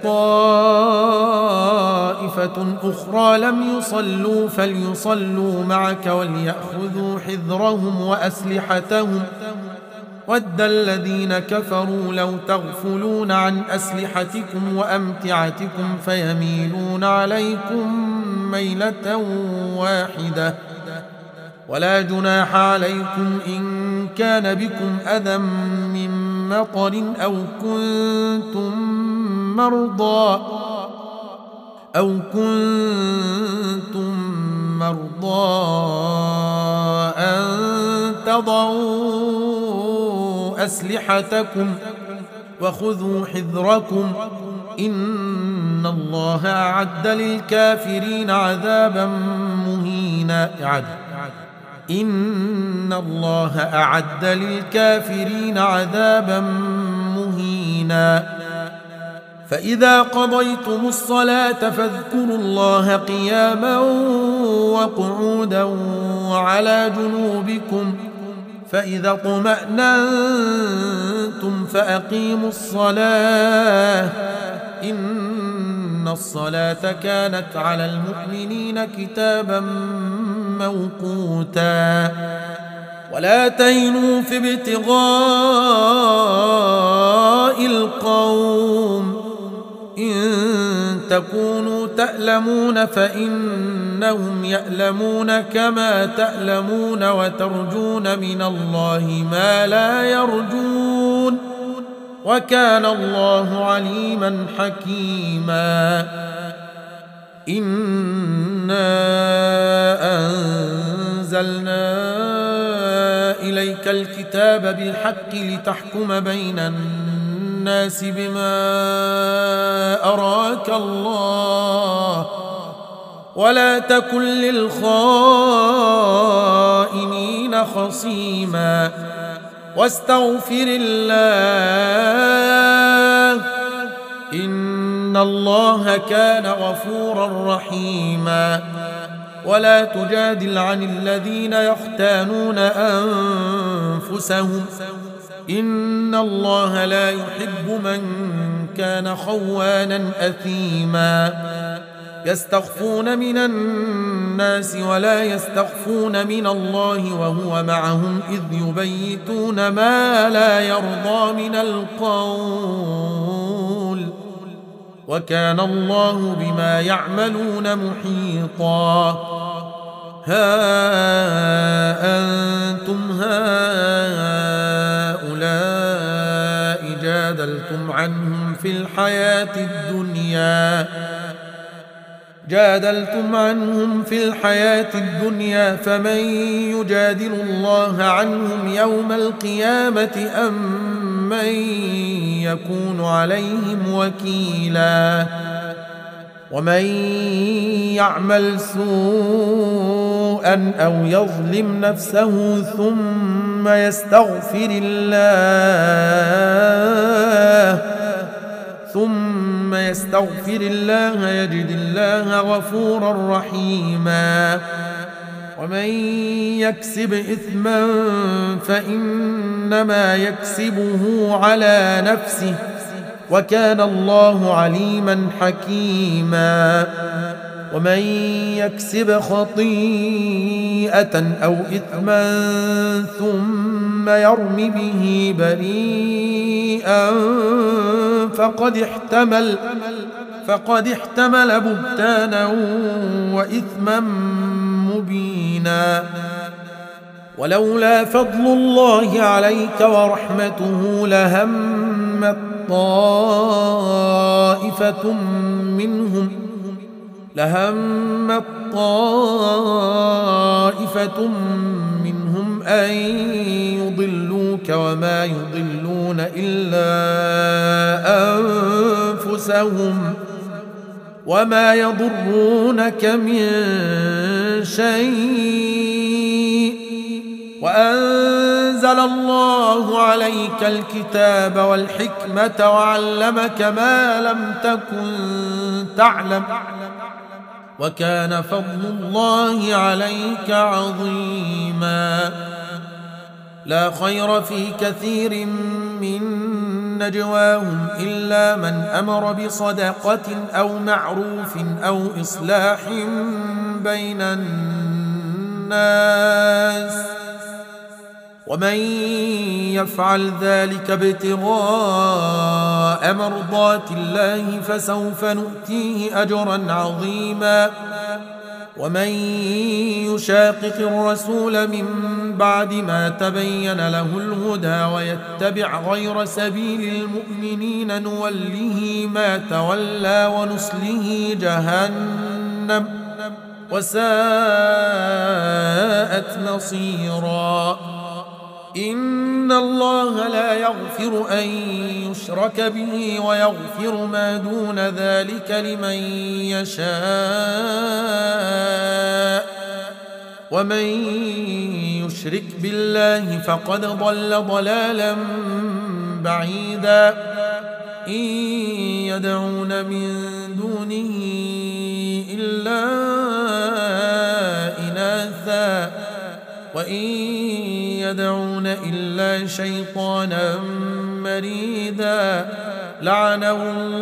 طائفة أخرى لم يصلوا فليصلوا معك وليأخذوا حذرهم وأسلحتهم ود الذين كفروا لو تغفلون عن أسلحتكم وأمتعتكم فيميلون عليكم ميلة واحدة ولا جناح عليكم إن كان بكم أذى من مطر أو كنتم مرضى أن تضعوا أسلحتكم وخذوا حذركم إن الله أعد للكافرين عذابا مهينا. إن الله أعد للكافرين عذابا مهينا. فإذا قضيتم الصلاة فاذكروا الله قياما وقعودا وعلى جنوبكم فإذا اطمأننتم فأقيموا الصلاة إن الصلاة كانت على المؤمنين كتابا موقوتا ولا تهنوا في ابتغاء القوم إن تكونوا تألمون فإنهم يألمون كما تألمون وترجون من الله ما لا يرجون وكان الله عليما حكيما إنا أنزلنا إليك الكتاب بالحق لتحكم بين الناس بما أراك الله ولا تكن للخائنين خصيما واستغفر الله إن الله كان غفورا رحيما ولا تجادل عن الذين يختانون أنفسهم إن الله لا يحب من كان خوانا أثيما يستخفون من الناس ولا يستخفون من الله وهو معهم إذ يبيتون ما لا يرضى من القول وكان الله بما يعملون محيطا ها أنتم هؤلاء جادلتم عنهم في الحياة الدنيا فمن يجادل الله عنهم يوم القيامة أم من يكون عليهم وكيلا ومن يعمل سوءا أو يظلم نفسه ثم يستغفر الله يجد الله غفورا رحيما ومن يكسب إثما فإنما يكسبه على نفسه وكان الله عليما حكيما ومن يكسب خطيئة أو إثما ثم يرم به بريئا فقد احتمل بهتانا وإثما مبينا ولولا فضل الله عليك ورحمته لهمت طائفة منهم أن يضلوك وما يضلون إلا أنفسهم وما يضرونك من شيء وأنزل الله عليك الكتاب والحكمة وعلمك ما لم تكن تعلم وكان فضل الله عليك عظيما لا خير في كثير من نجواهم إلا من أمر بصدقة أو معروف أو إصلاح بين الناس ومن يفعل ذلك ابتغاء مرضات الله فسوف نؤتيه أجرا عظيما ومن يشاقق الرسول من بعد ما تبين له الهدى ويتبع غير سبيل المؤمنين نوله ما تولى ونصله جهنم وساءت مصيرا إن الله لا يغفر أن يشرك به ويغفر ما دون ذلك لمن يشاء ومن يشرك بالله فقد ضل ضلالا بعيدا إن يدعون من دونه إلا إناثا وإن يدعون إلا شيطانا مريدا لعنه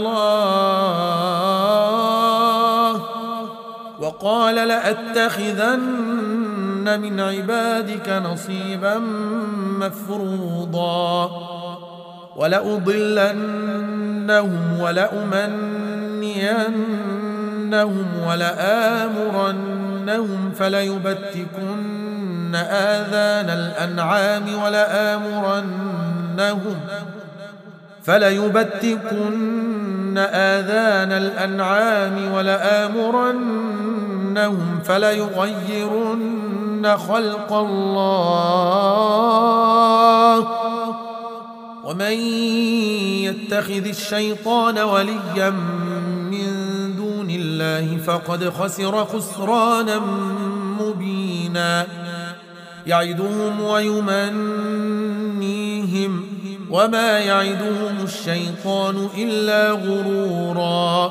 الله وقال لأتخذن من عبادك نصيبا مفروضا ولأضلنهم ولأمنينهم ولآمرنهم فليبتكن آذان الأنعام ولآمرنهم فليغيرن خلق الله ومن يتخذ الشيطان وليا من دون الله فقد خسر خسرانا مبينا يعدهم ويمنيهم وما يعدهم الشيطان إلا غرورا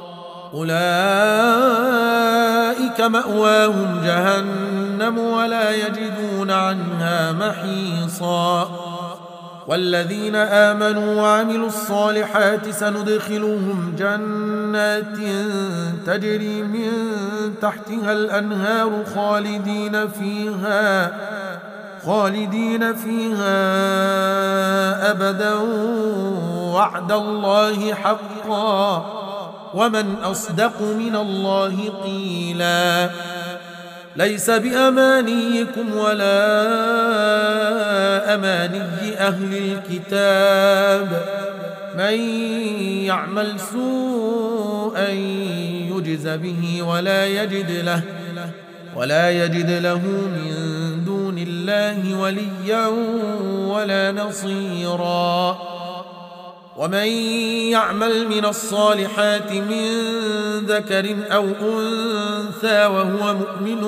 أولئك مأواهم جهنم ولا يجدون عنها محيصا والذين آمنوا وعملوا الصالحات سندخلهم جنات تجري من تحتها الأنهار خالدين فيها أبدا وعد الله حقا ومن أصدق من الله قيلا ليس بأمانيكم ولا أماني أهل الكتاب من يعمل سوءا يجز به ولا يجد له من دون الله وليا ولا نصيرا ومن يعمل من الصالحات من ذكر أو أنثى وهو مؤمن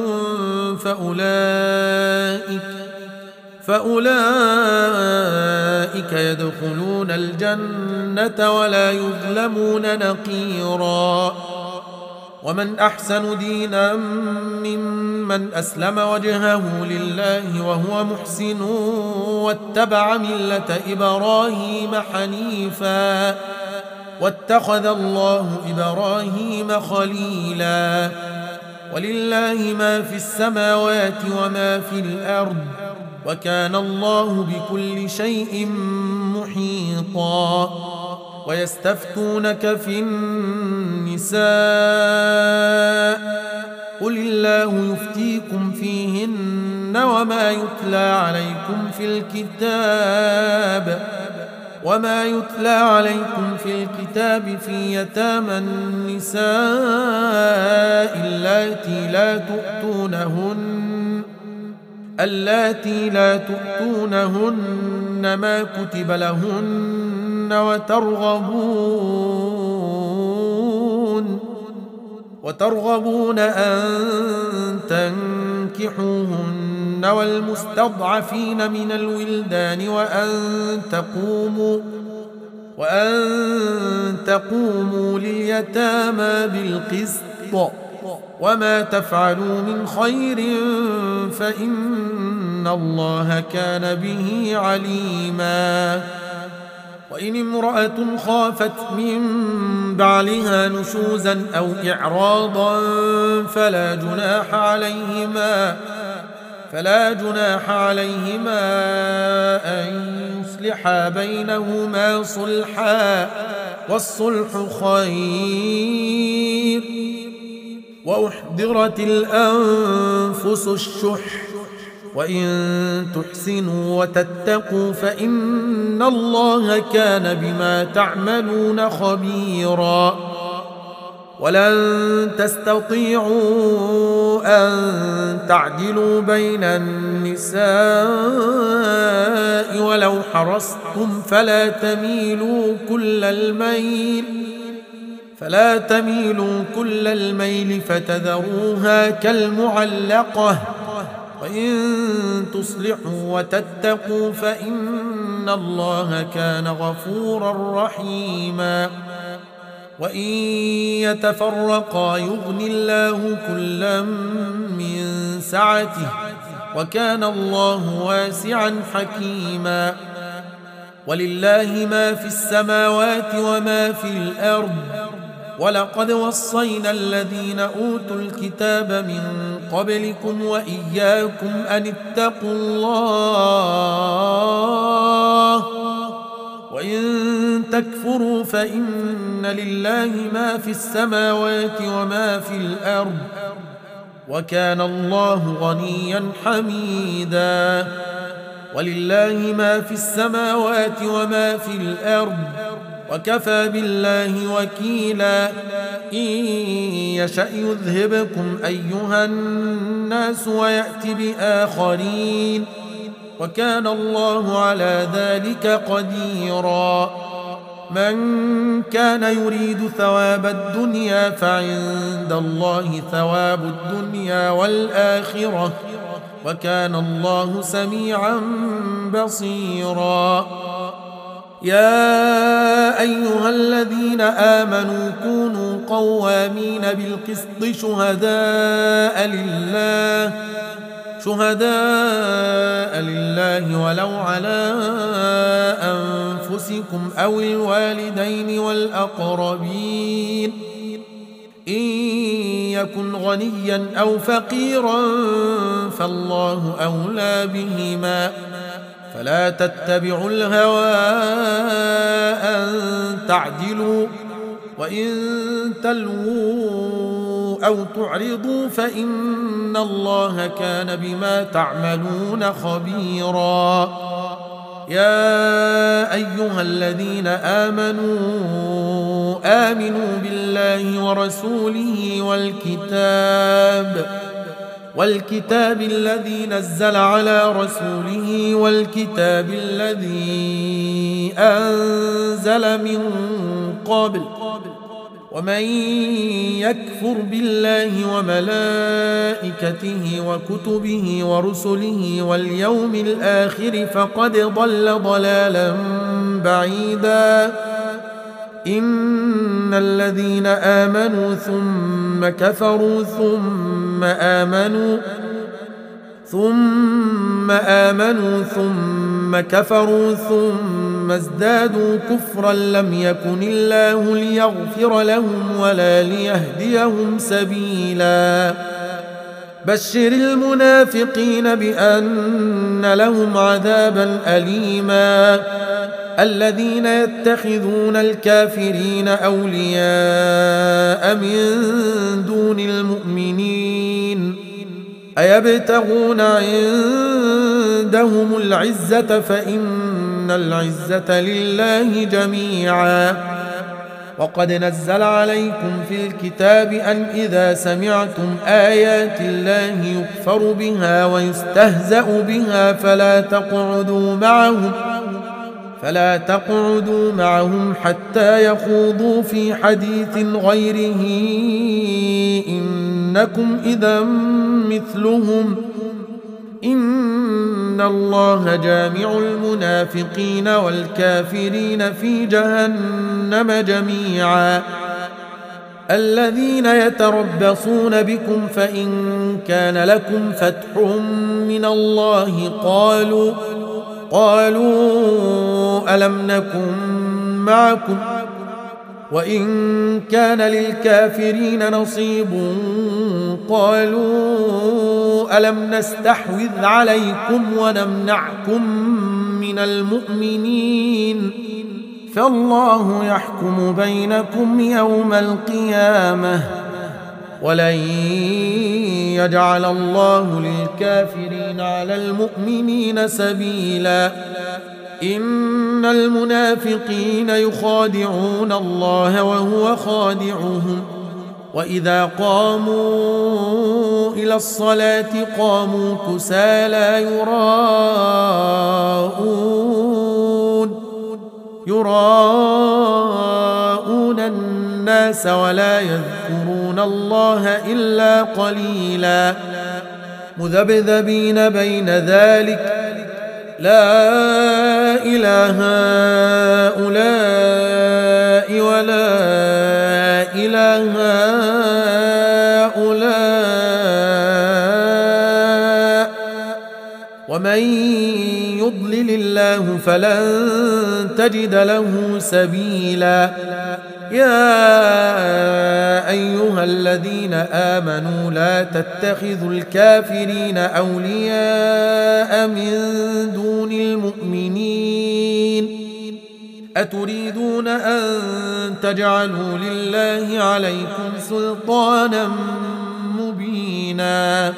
فأولئك يدخلون الجنة ولا يظلمون نقيرا ومن أحسن دينا ممن أسلم وجهه لله وهو محسن واتبع ملة إبراهيم حنيفا واتخذ الله إبراهيم خليلا ولله ما في السماوات وما في الأرض وكان الله بكل شيء محيطا ويستفتونك في النساء قل الله يفتيكم فيهن وما يتلى عليكم في الكتاب في يتامى النساء اللاتي لا تؤتونهن ما كتب لهن وترغبون أن تنكحوهن والمستضعفين من الولدان وأن تقوموا لليتامى بالقسط وما تفعلوا من خير فإن الله كان به عليما وإن امرأة خافت من بعلها نشوزا أو إعراضا فلا جناح عليهما أن يصلحا بينهما صلحا والصلح خير وأحضرت الأنفس الشح وإن تحسنوا وتتقوا فإن الله كان بما تعملون خبيرا ولن تستطيعوا أن تعدلوا بين النساء ولو حرصتم فلا تميلوا كل الميل فتذروها كالمعلقة وإن تصلحوا وتتقوا فإن الله كان غفورا رحيما وإن يتفرقا يغني الله كلا من سعته وكان الله واسعا حكيما. ولله ما في السماوات وما في الأرض. ولقد وصينا الذين أوتوا الكتاب من قبلكم وإياكم أن اتقوا الله وإن تكفروا فإن لله ما في السماوات وما في الأرض وكان الله غنيا حميدا. ولله ما في السماوات وما في الأرض وكفى بالله وكيلا. إن يشأ يذهبكم أيها الناس ويأت بآخرين وكان الله على ذلك قديرا. من كان يريد ثواب الدنيا فعند الله ثواب الدنيا والآخرة وكان الله سميعا بصيرا. يا أيها الذين آمنوا كونوا قوامين بالقسط شهداء لله ولو على أنفسكم أو الوالدين والأقربين إن يكن غنيا أو فقيرا فالله أولى بهما فلا تتبعوا الهوى أن تعدلوا وإن تلووا أو تعرضوا فإن الله كان بما تعملون خبيرا. يا أيها الذين آمنوا بالله ورسوله والكتاب الذي نزل على رسوله والكتاب الذي أنزل من قبل ومن يكفر بالله وملائكته وكتبه ورسله واليوم الآخر فقد ضل ضلالا بعيدا. إن الذين آمنوا ثم كفروا ثم آمنوا ثم كفروا ثم ازدادوا كفرا لم يكن الله ليغفر لهم ولا ليهديهم سبيلا. بشر المنافقين بأن لهم عذابا أليما. الذين يتخذون الكافرين أولياء من دون المؤمنين أيبتغون عندهم العزة فإن العزة لله جميعا. وقد نزل عليكم في الكتاب أن إذا سمعتم آيات الله يكفر بها ويستهزأ بها فلا تقعدوا معهم حتى يخوضوا في حديث غيره إنكم إذا مثلهم إن الله جامع المنافقين والكافرين في جهنم جميعا. الذين يتربصون بكم فإن كان لكم فتح من الله قالوا ألم نكن معكم وإن كان للكافرين نصيب قالوا ألم نستحوذ عليكم ونمنعكم من المؤمنين فالله يحكم بينكم يوم القيامة ولن يجعل الله للكافرين على المؤمنين سبيلا. إن المنافقين يخادعون الله وهو خادعهم وإذا قاموا إلى الصلاة قاموا كسالى يراءون الناس ولا يذكرون الله إلا قليلا. مذبذبين بين ذلك لا إله هؤلاء ولا إله هؤلاء ومن يضلل الله فلن تجد له سبيلا. يا أيها الذين آمنوا لا تتخذوا الكافرين أولياء من دون المؤمنين أتريدون أن تجعلوا لله عليكم سلطانا مبينا.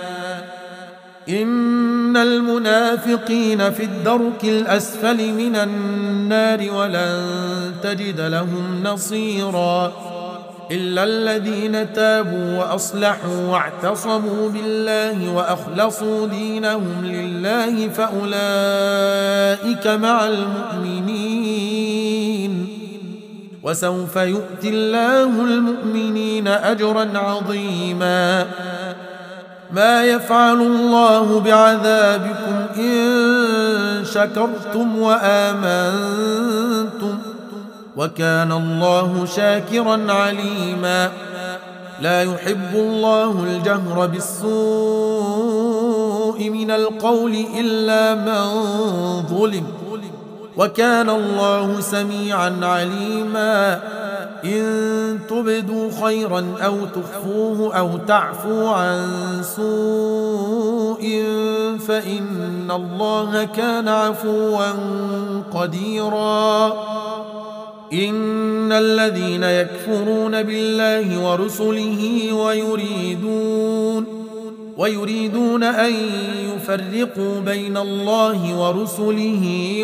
إن المنافقين في الدرك الأسفل من النار ولن تجد لهم نصيرا إلا الذين تابوا وأصلحوا واعتصموا بالله وأخلصوا دينهم لله فأولئك مع المؤمنين وسوف يؤتي الله المؤمنين أجرا عظيما. ما يفعل الله بعذابكم إن شكرتم وآمنتم وكان الله شاكرا عليما. لا يحب الله الجهر بالسوء من القول إلا من ظلم وكان الله سميعا عليما. إن تبدوا خيرا أو تخفوه أو تعفو عن سوء فإن الله كان عفوا قديرا. إن الذين يكفرون بالله ورسله ويريدون أن يفرقوا بين الله ورسله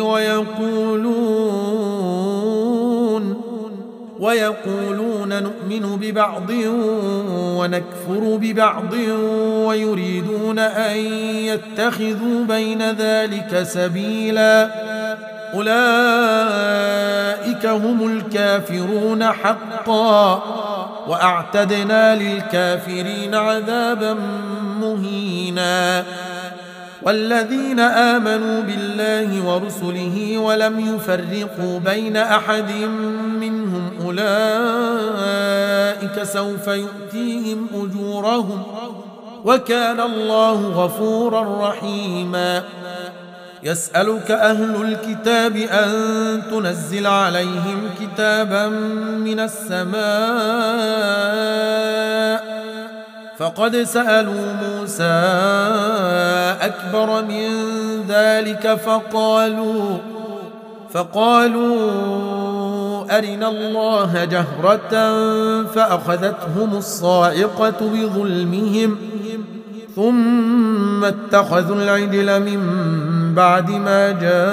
ويقولون نؤمن ببعض ونكفر ببعض ويريدون أن يتخذوا بين ذلك سبيلا. أولئك هم الكافرون حقا وأعتدنا للكافرين عذابا مهينا. والذين آمنوا بالله ورسله ولم يفرقوا بين أحد منهم أولئك سوف يؤتيهم أجورهم وكان الله غفورا رحيما. يسألك أهل الكتاب أن تنزل عليهم كتابا من السماء فقد سألوا موسى أكبر من ذلك فقالوا أرنا الله جهرة فأخذتهم الصاعقة بظلمهم ثم اتخذوا العجل من بعد ما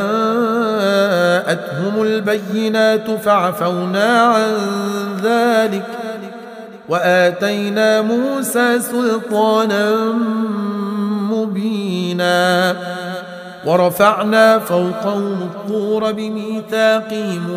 جاءتهم البينات فعفونا عن ذلك وآتينا موسى سلطانا مبينا. ورفعنا فوقهم الطور بميثاقهم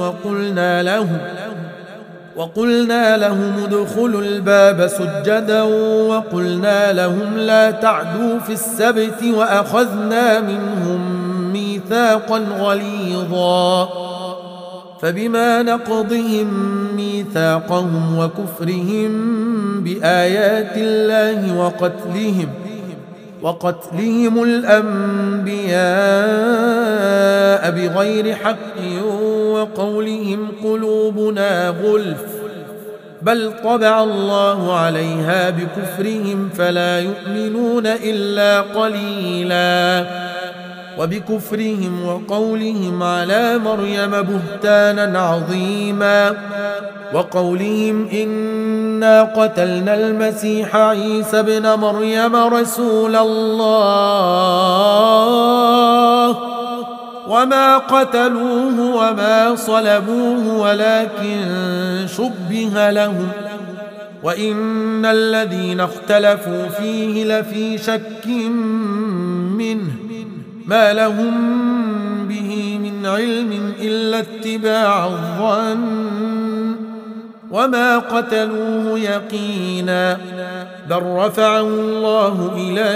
وقلنا لهم ادخلوا الباب سجدا وقلنا لهم لا تعدوا في السبت وأخذنا منهم ميثاقا غليظا. فبما نقضهم ميثاقهم وكفرهم بآيات الله وقتلهم الأنبياء بغير حق وقولهم قلوبنا غلف بل طبع الله عليها بكفرهم فلا يؤمنون إلا قليلا. وبكفرهم وقولهم على مريم بهتانا عظيما وقولهم إنا قتلنا المسيح عيسى ابن مريم رسول الله وما قتلوه وما صلبوه ولكن شبه لهم وإن الذين اختلفوا فيه لفي شك منه ما لهم به من علم إلا اتباع الظن وما قتلوه يقينا بل رفعه الله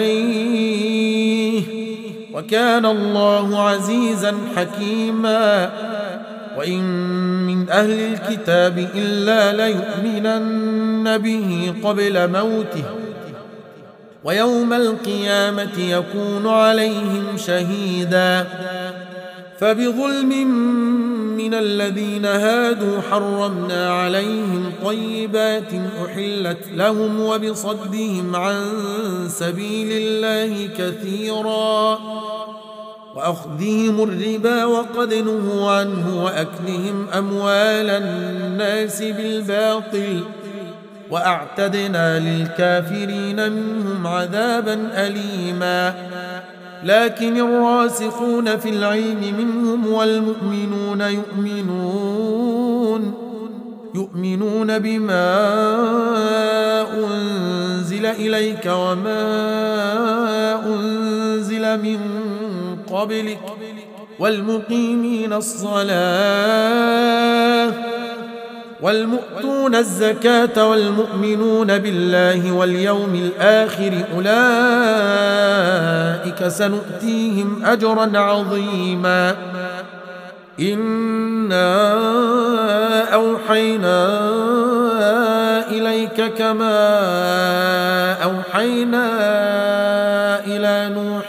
إليه وكان الله عزيزا حكيما. وإن من أهل الكتاب إلا ليؤمنن به قبل موته ويوم القيامة يكون عليهم شهيدا. فبظلم من الذين هادوا حرمنا عليهم طيبات أحلت لهم وبصدهم عن سبيل الله كثيرا وأخذهم الربا وقد نهوا عنه وأكلهم أموال الناس بالباطل وأعتدنا للكافرين منهم عذابا أليما. لكن الراسخون في العلم منهم والمؤمنون يؤمنون بما أنزل إليك وما أنزل من قبلك والمقيمين الصلاة والمؤتون الزكاة والمؤمنون بالله واليوم الآخر أولئك سنؤتيهم أجرا عظيما. إنا أوحينا إليك كما أوحينا إلى نوح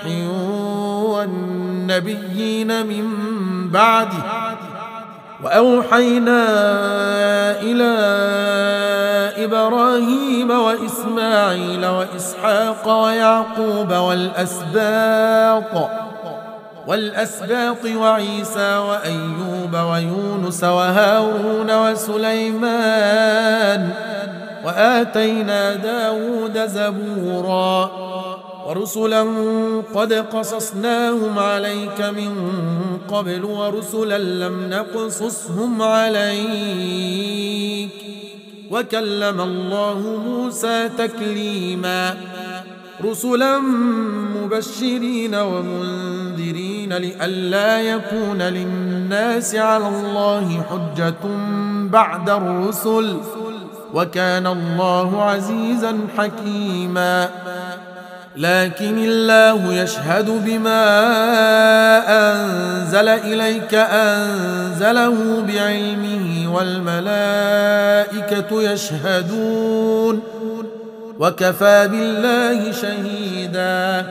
والنبيين من بعده وأوحينا إلى إبراهيم وإسماعيل وإسحاق ويعقوب والأسباط وعيسى وأيوب ويونس وهارون وسليمان وآتينا داود زبورا ورسلا قد قصصناهم عليك من قبل ورسلا لم نقصصهم عليك وكلم الله موسى تكليما. رسلا مبشرين ومنذرين لئلا يكون للناس على الله حجة بعد الرسل وكان الله عزيزا حكيما. لكن الله يشهد بما أنزل إليك أنزله بعلمه والملائكة يشهدون وكفى بالله شهيدا.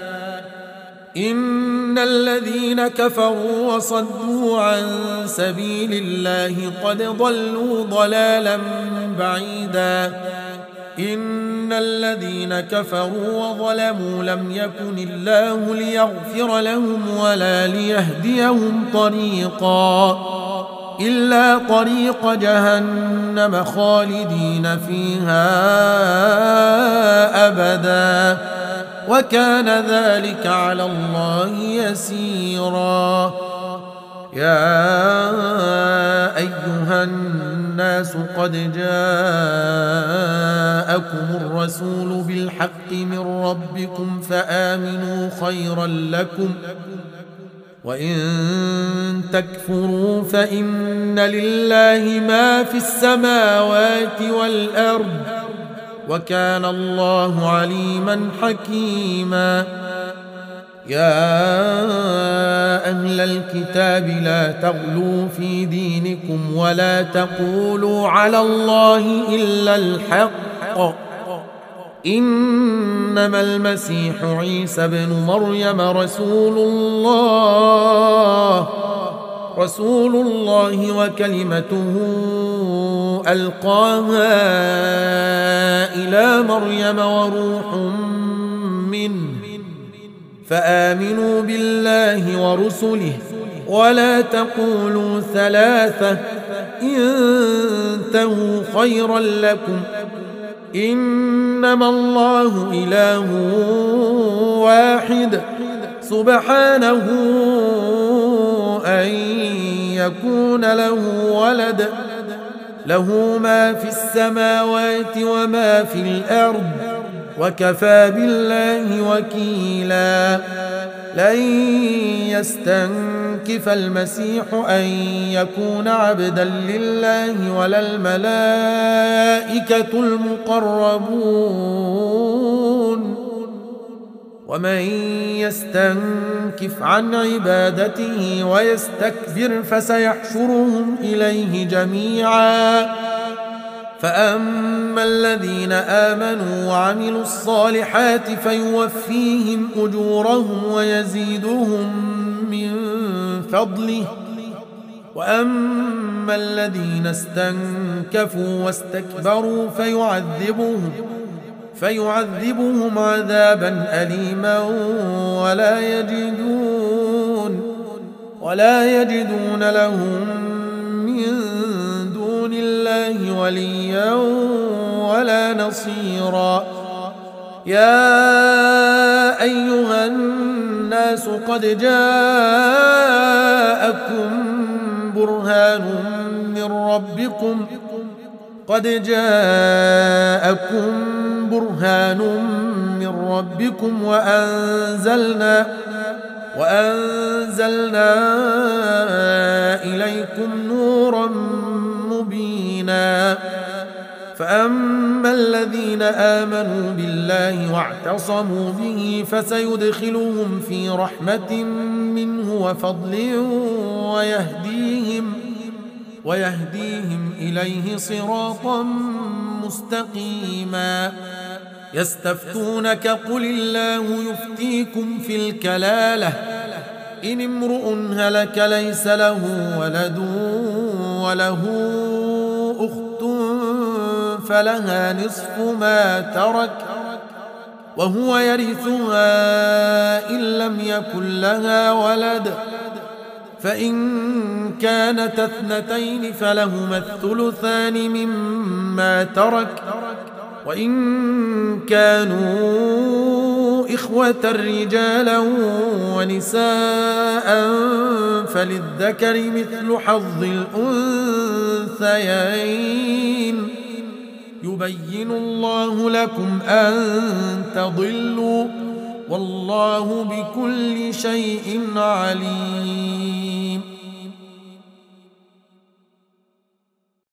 إن الذين كفروا وصدوا عن سبيل الله قد ضلوا ضلالا بعيدا. إن الذين كفروا وظلموا لم يكن الله ليغفر لهم ولا ليهديهم طريقا إلا طريق جهنم خالدين فيها أبدا وكان ذلك على الله يسيرا. يا أيها الناس قد جاءكم الرسول بالحق من ربكم فآمنوا خيرا لكم وإن تكفروا فإن لله ما في السماوات والأرض وكان الله عليما حكيما. يا أهل الكتاب لا تغلوا في دينكم ولا تقولوا على الله إلا الحق إنما المسيح عيسى بن مريم رسول الله وكلمته ألقاها إلى مريم وروح منه فآمنوا بالله ورسله ولا تقولوا ثلاثة انتهوا خيرا لكم إنما الله إله واحد سبحانه أن يكون له ولد له ما في السماوات وما في الأرض وكفى بالله وكيلا. لن يستنكف المسيح أن يكون عبدا لله ولا الملائكة المقربون ومن يستنكف عن عبادته ويستكبر فسيحشرهم إليه جميعا فأما الذين آمنوا وعملوا الصالحات فيوفيهم أجورهم ويزيدهم من فضله، وأما الذين استنكفوا واستكبروا فيعذبهم عذابا أليما ولا يجدون لهم من دون الله وليا ولا نصيرا. يا أيها الناس قد جاءكم برهان من ربكم وأنزلنا إليكم نورا مبينا. فأما الذين آمنوا بالله واعتصموا به فسيدخلهم في رحمة منه وفضل ويهديهم إليه صراطا مستقيما. يستفتونك قل الله يفتيكم في الكلالة إن امرؤ هلك ليس له ولد وله أخت فلها نصف ما ترك وهو يرثها إن لم يكن لها ولد، فإن كانت اثنتين فلهما الثلثان مما ترك، وإن كانوا إخوة رجالا ونساء فللذكر مثل حظ الأنثيين. يبين الله لكم أن تضلوا والله بكل شيء عليم.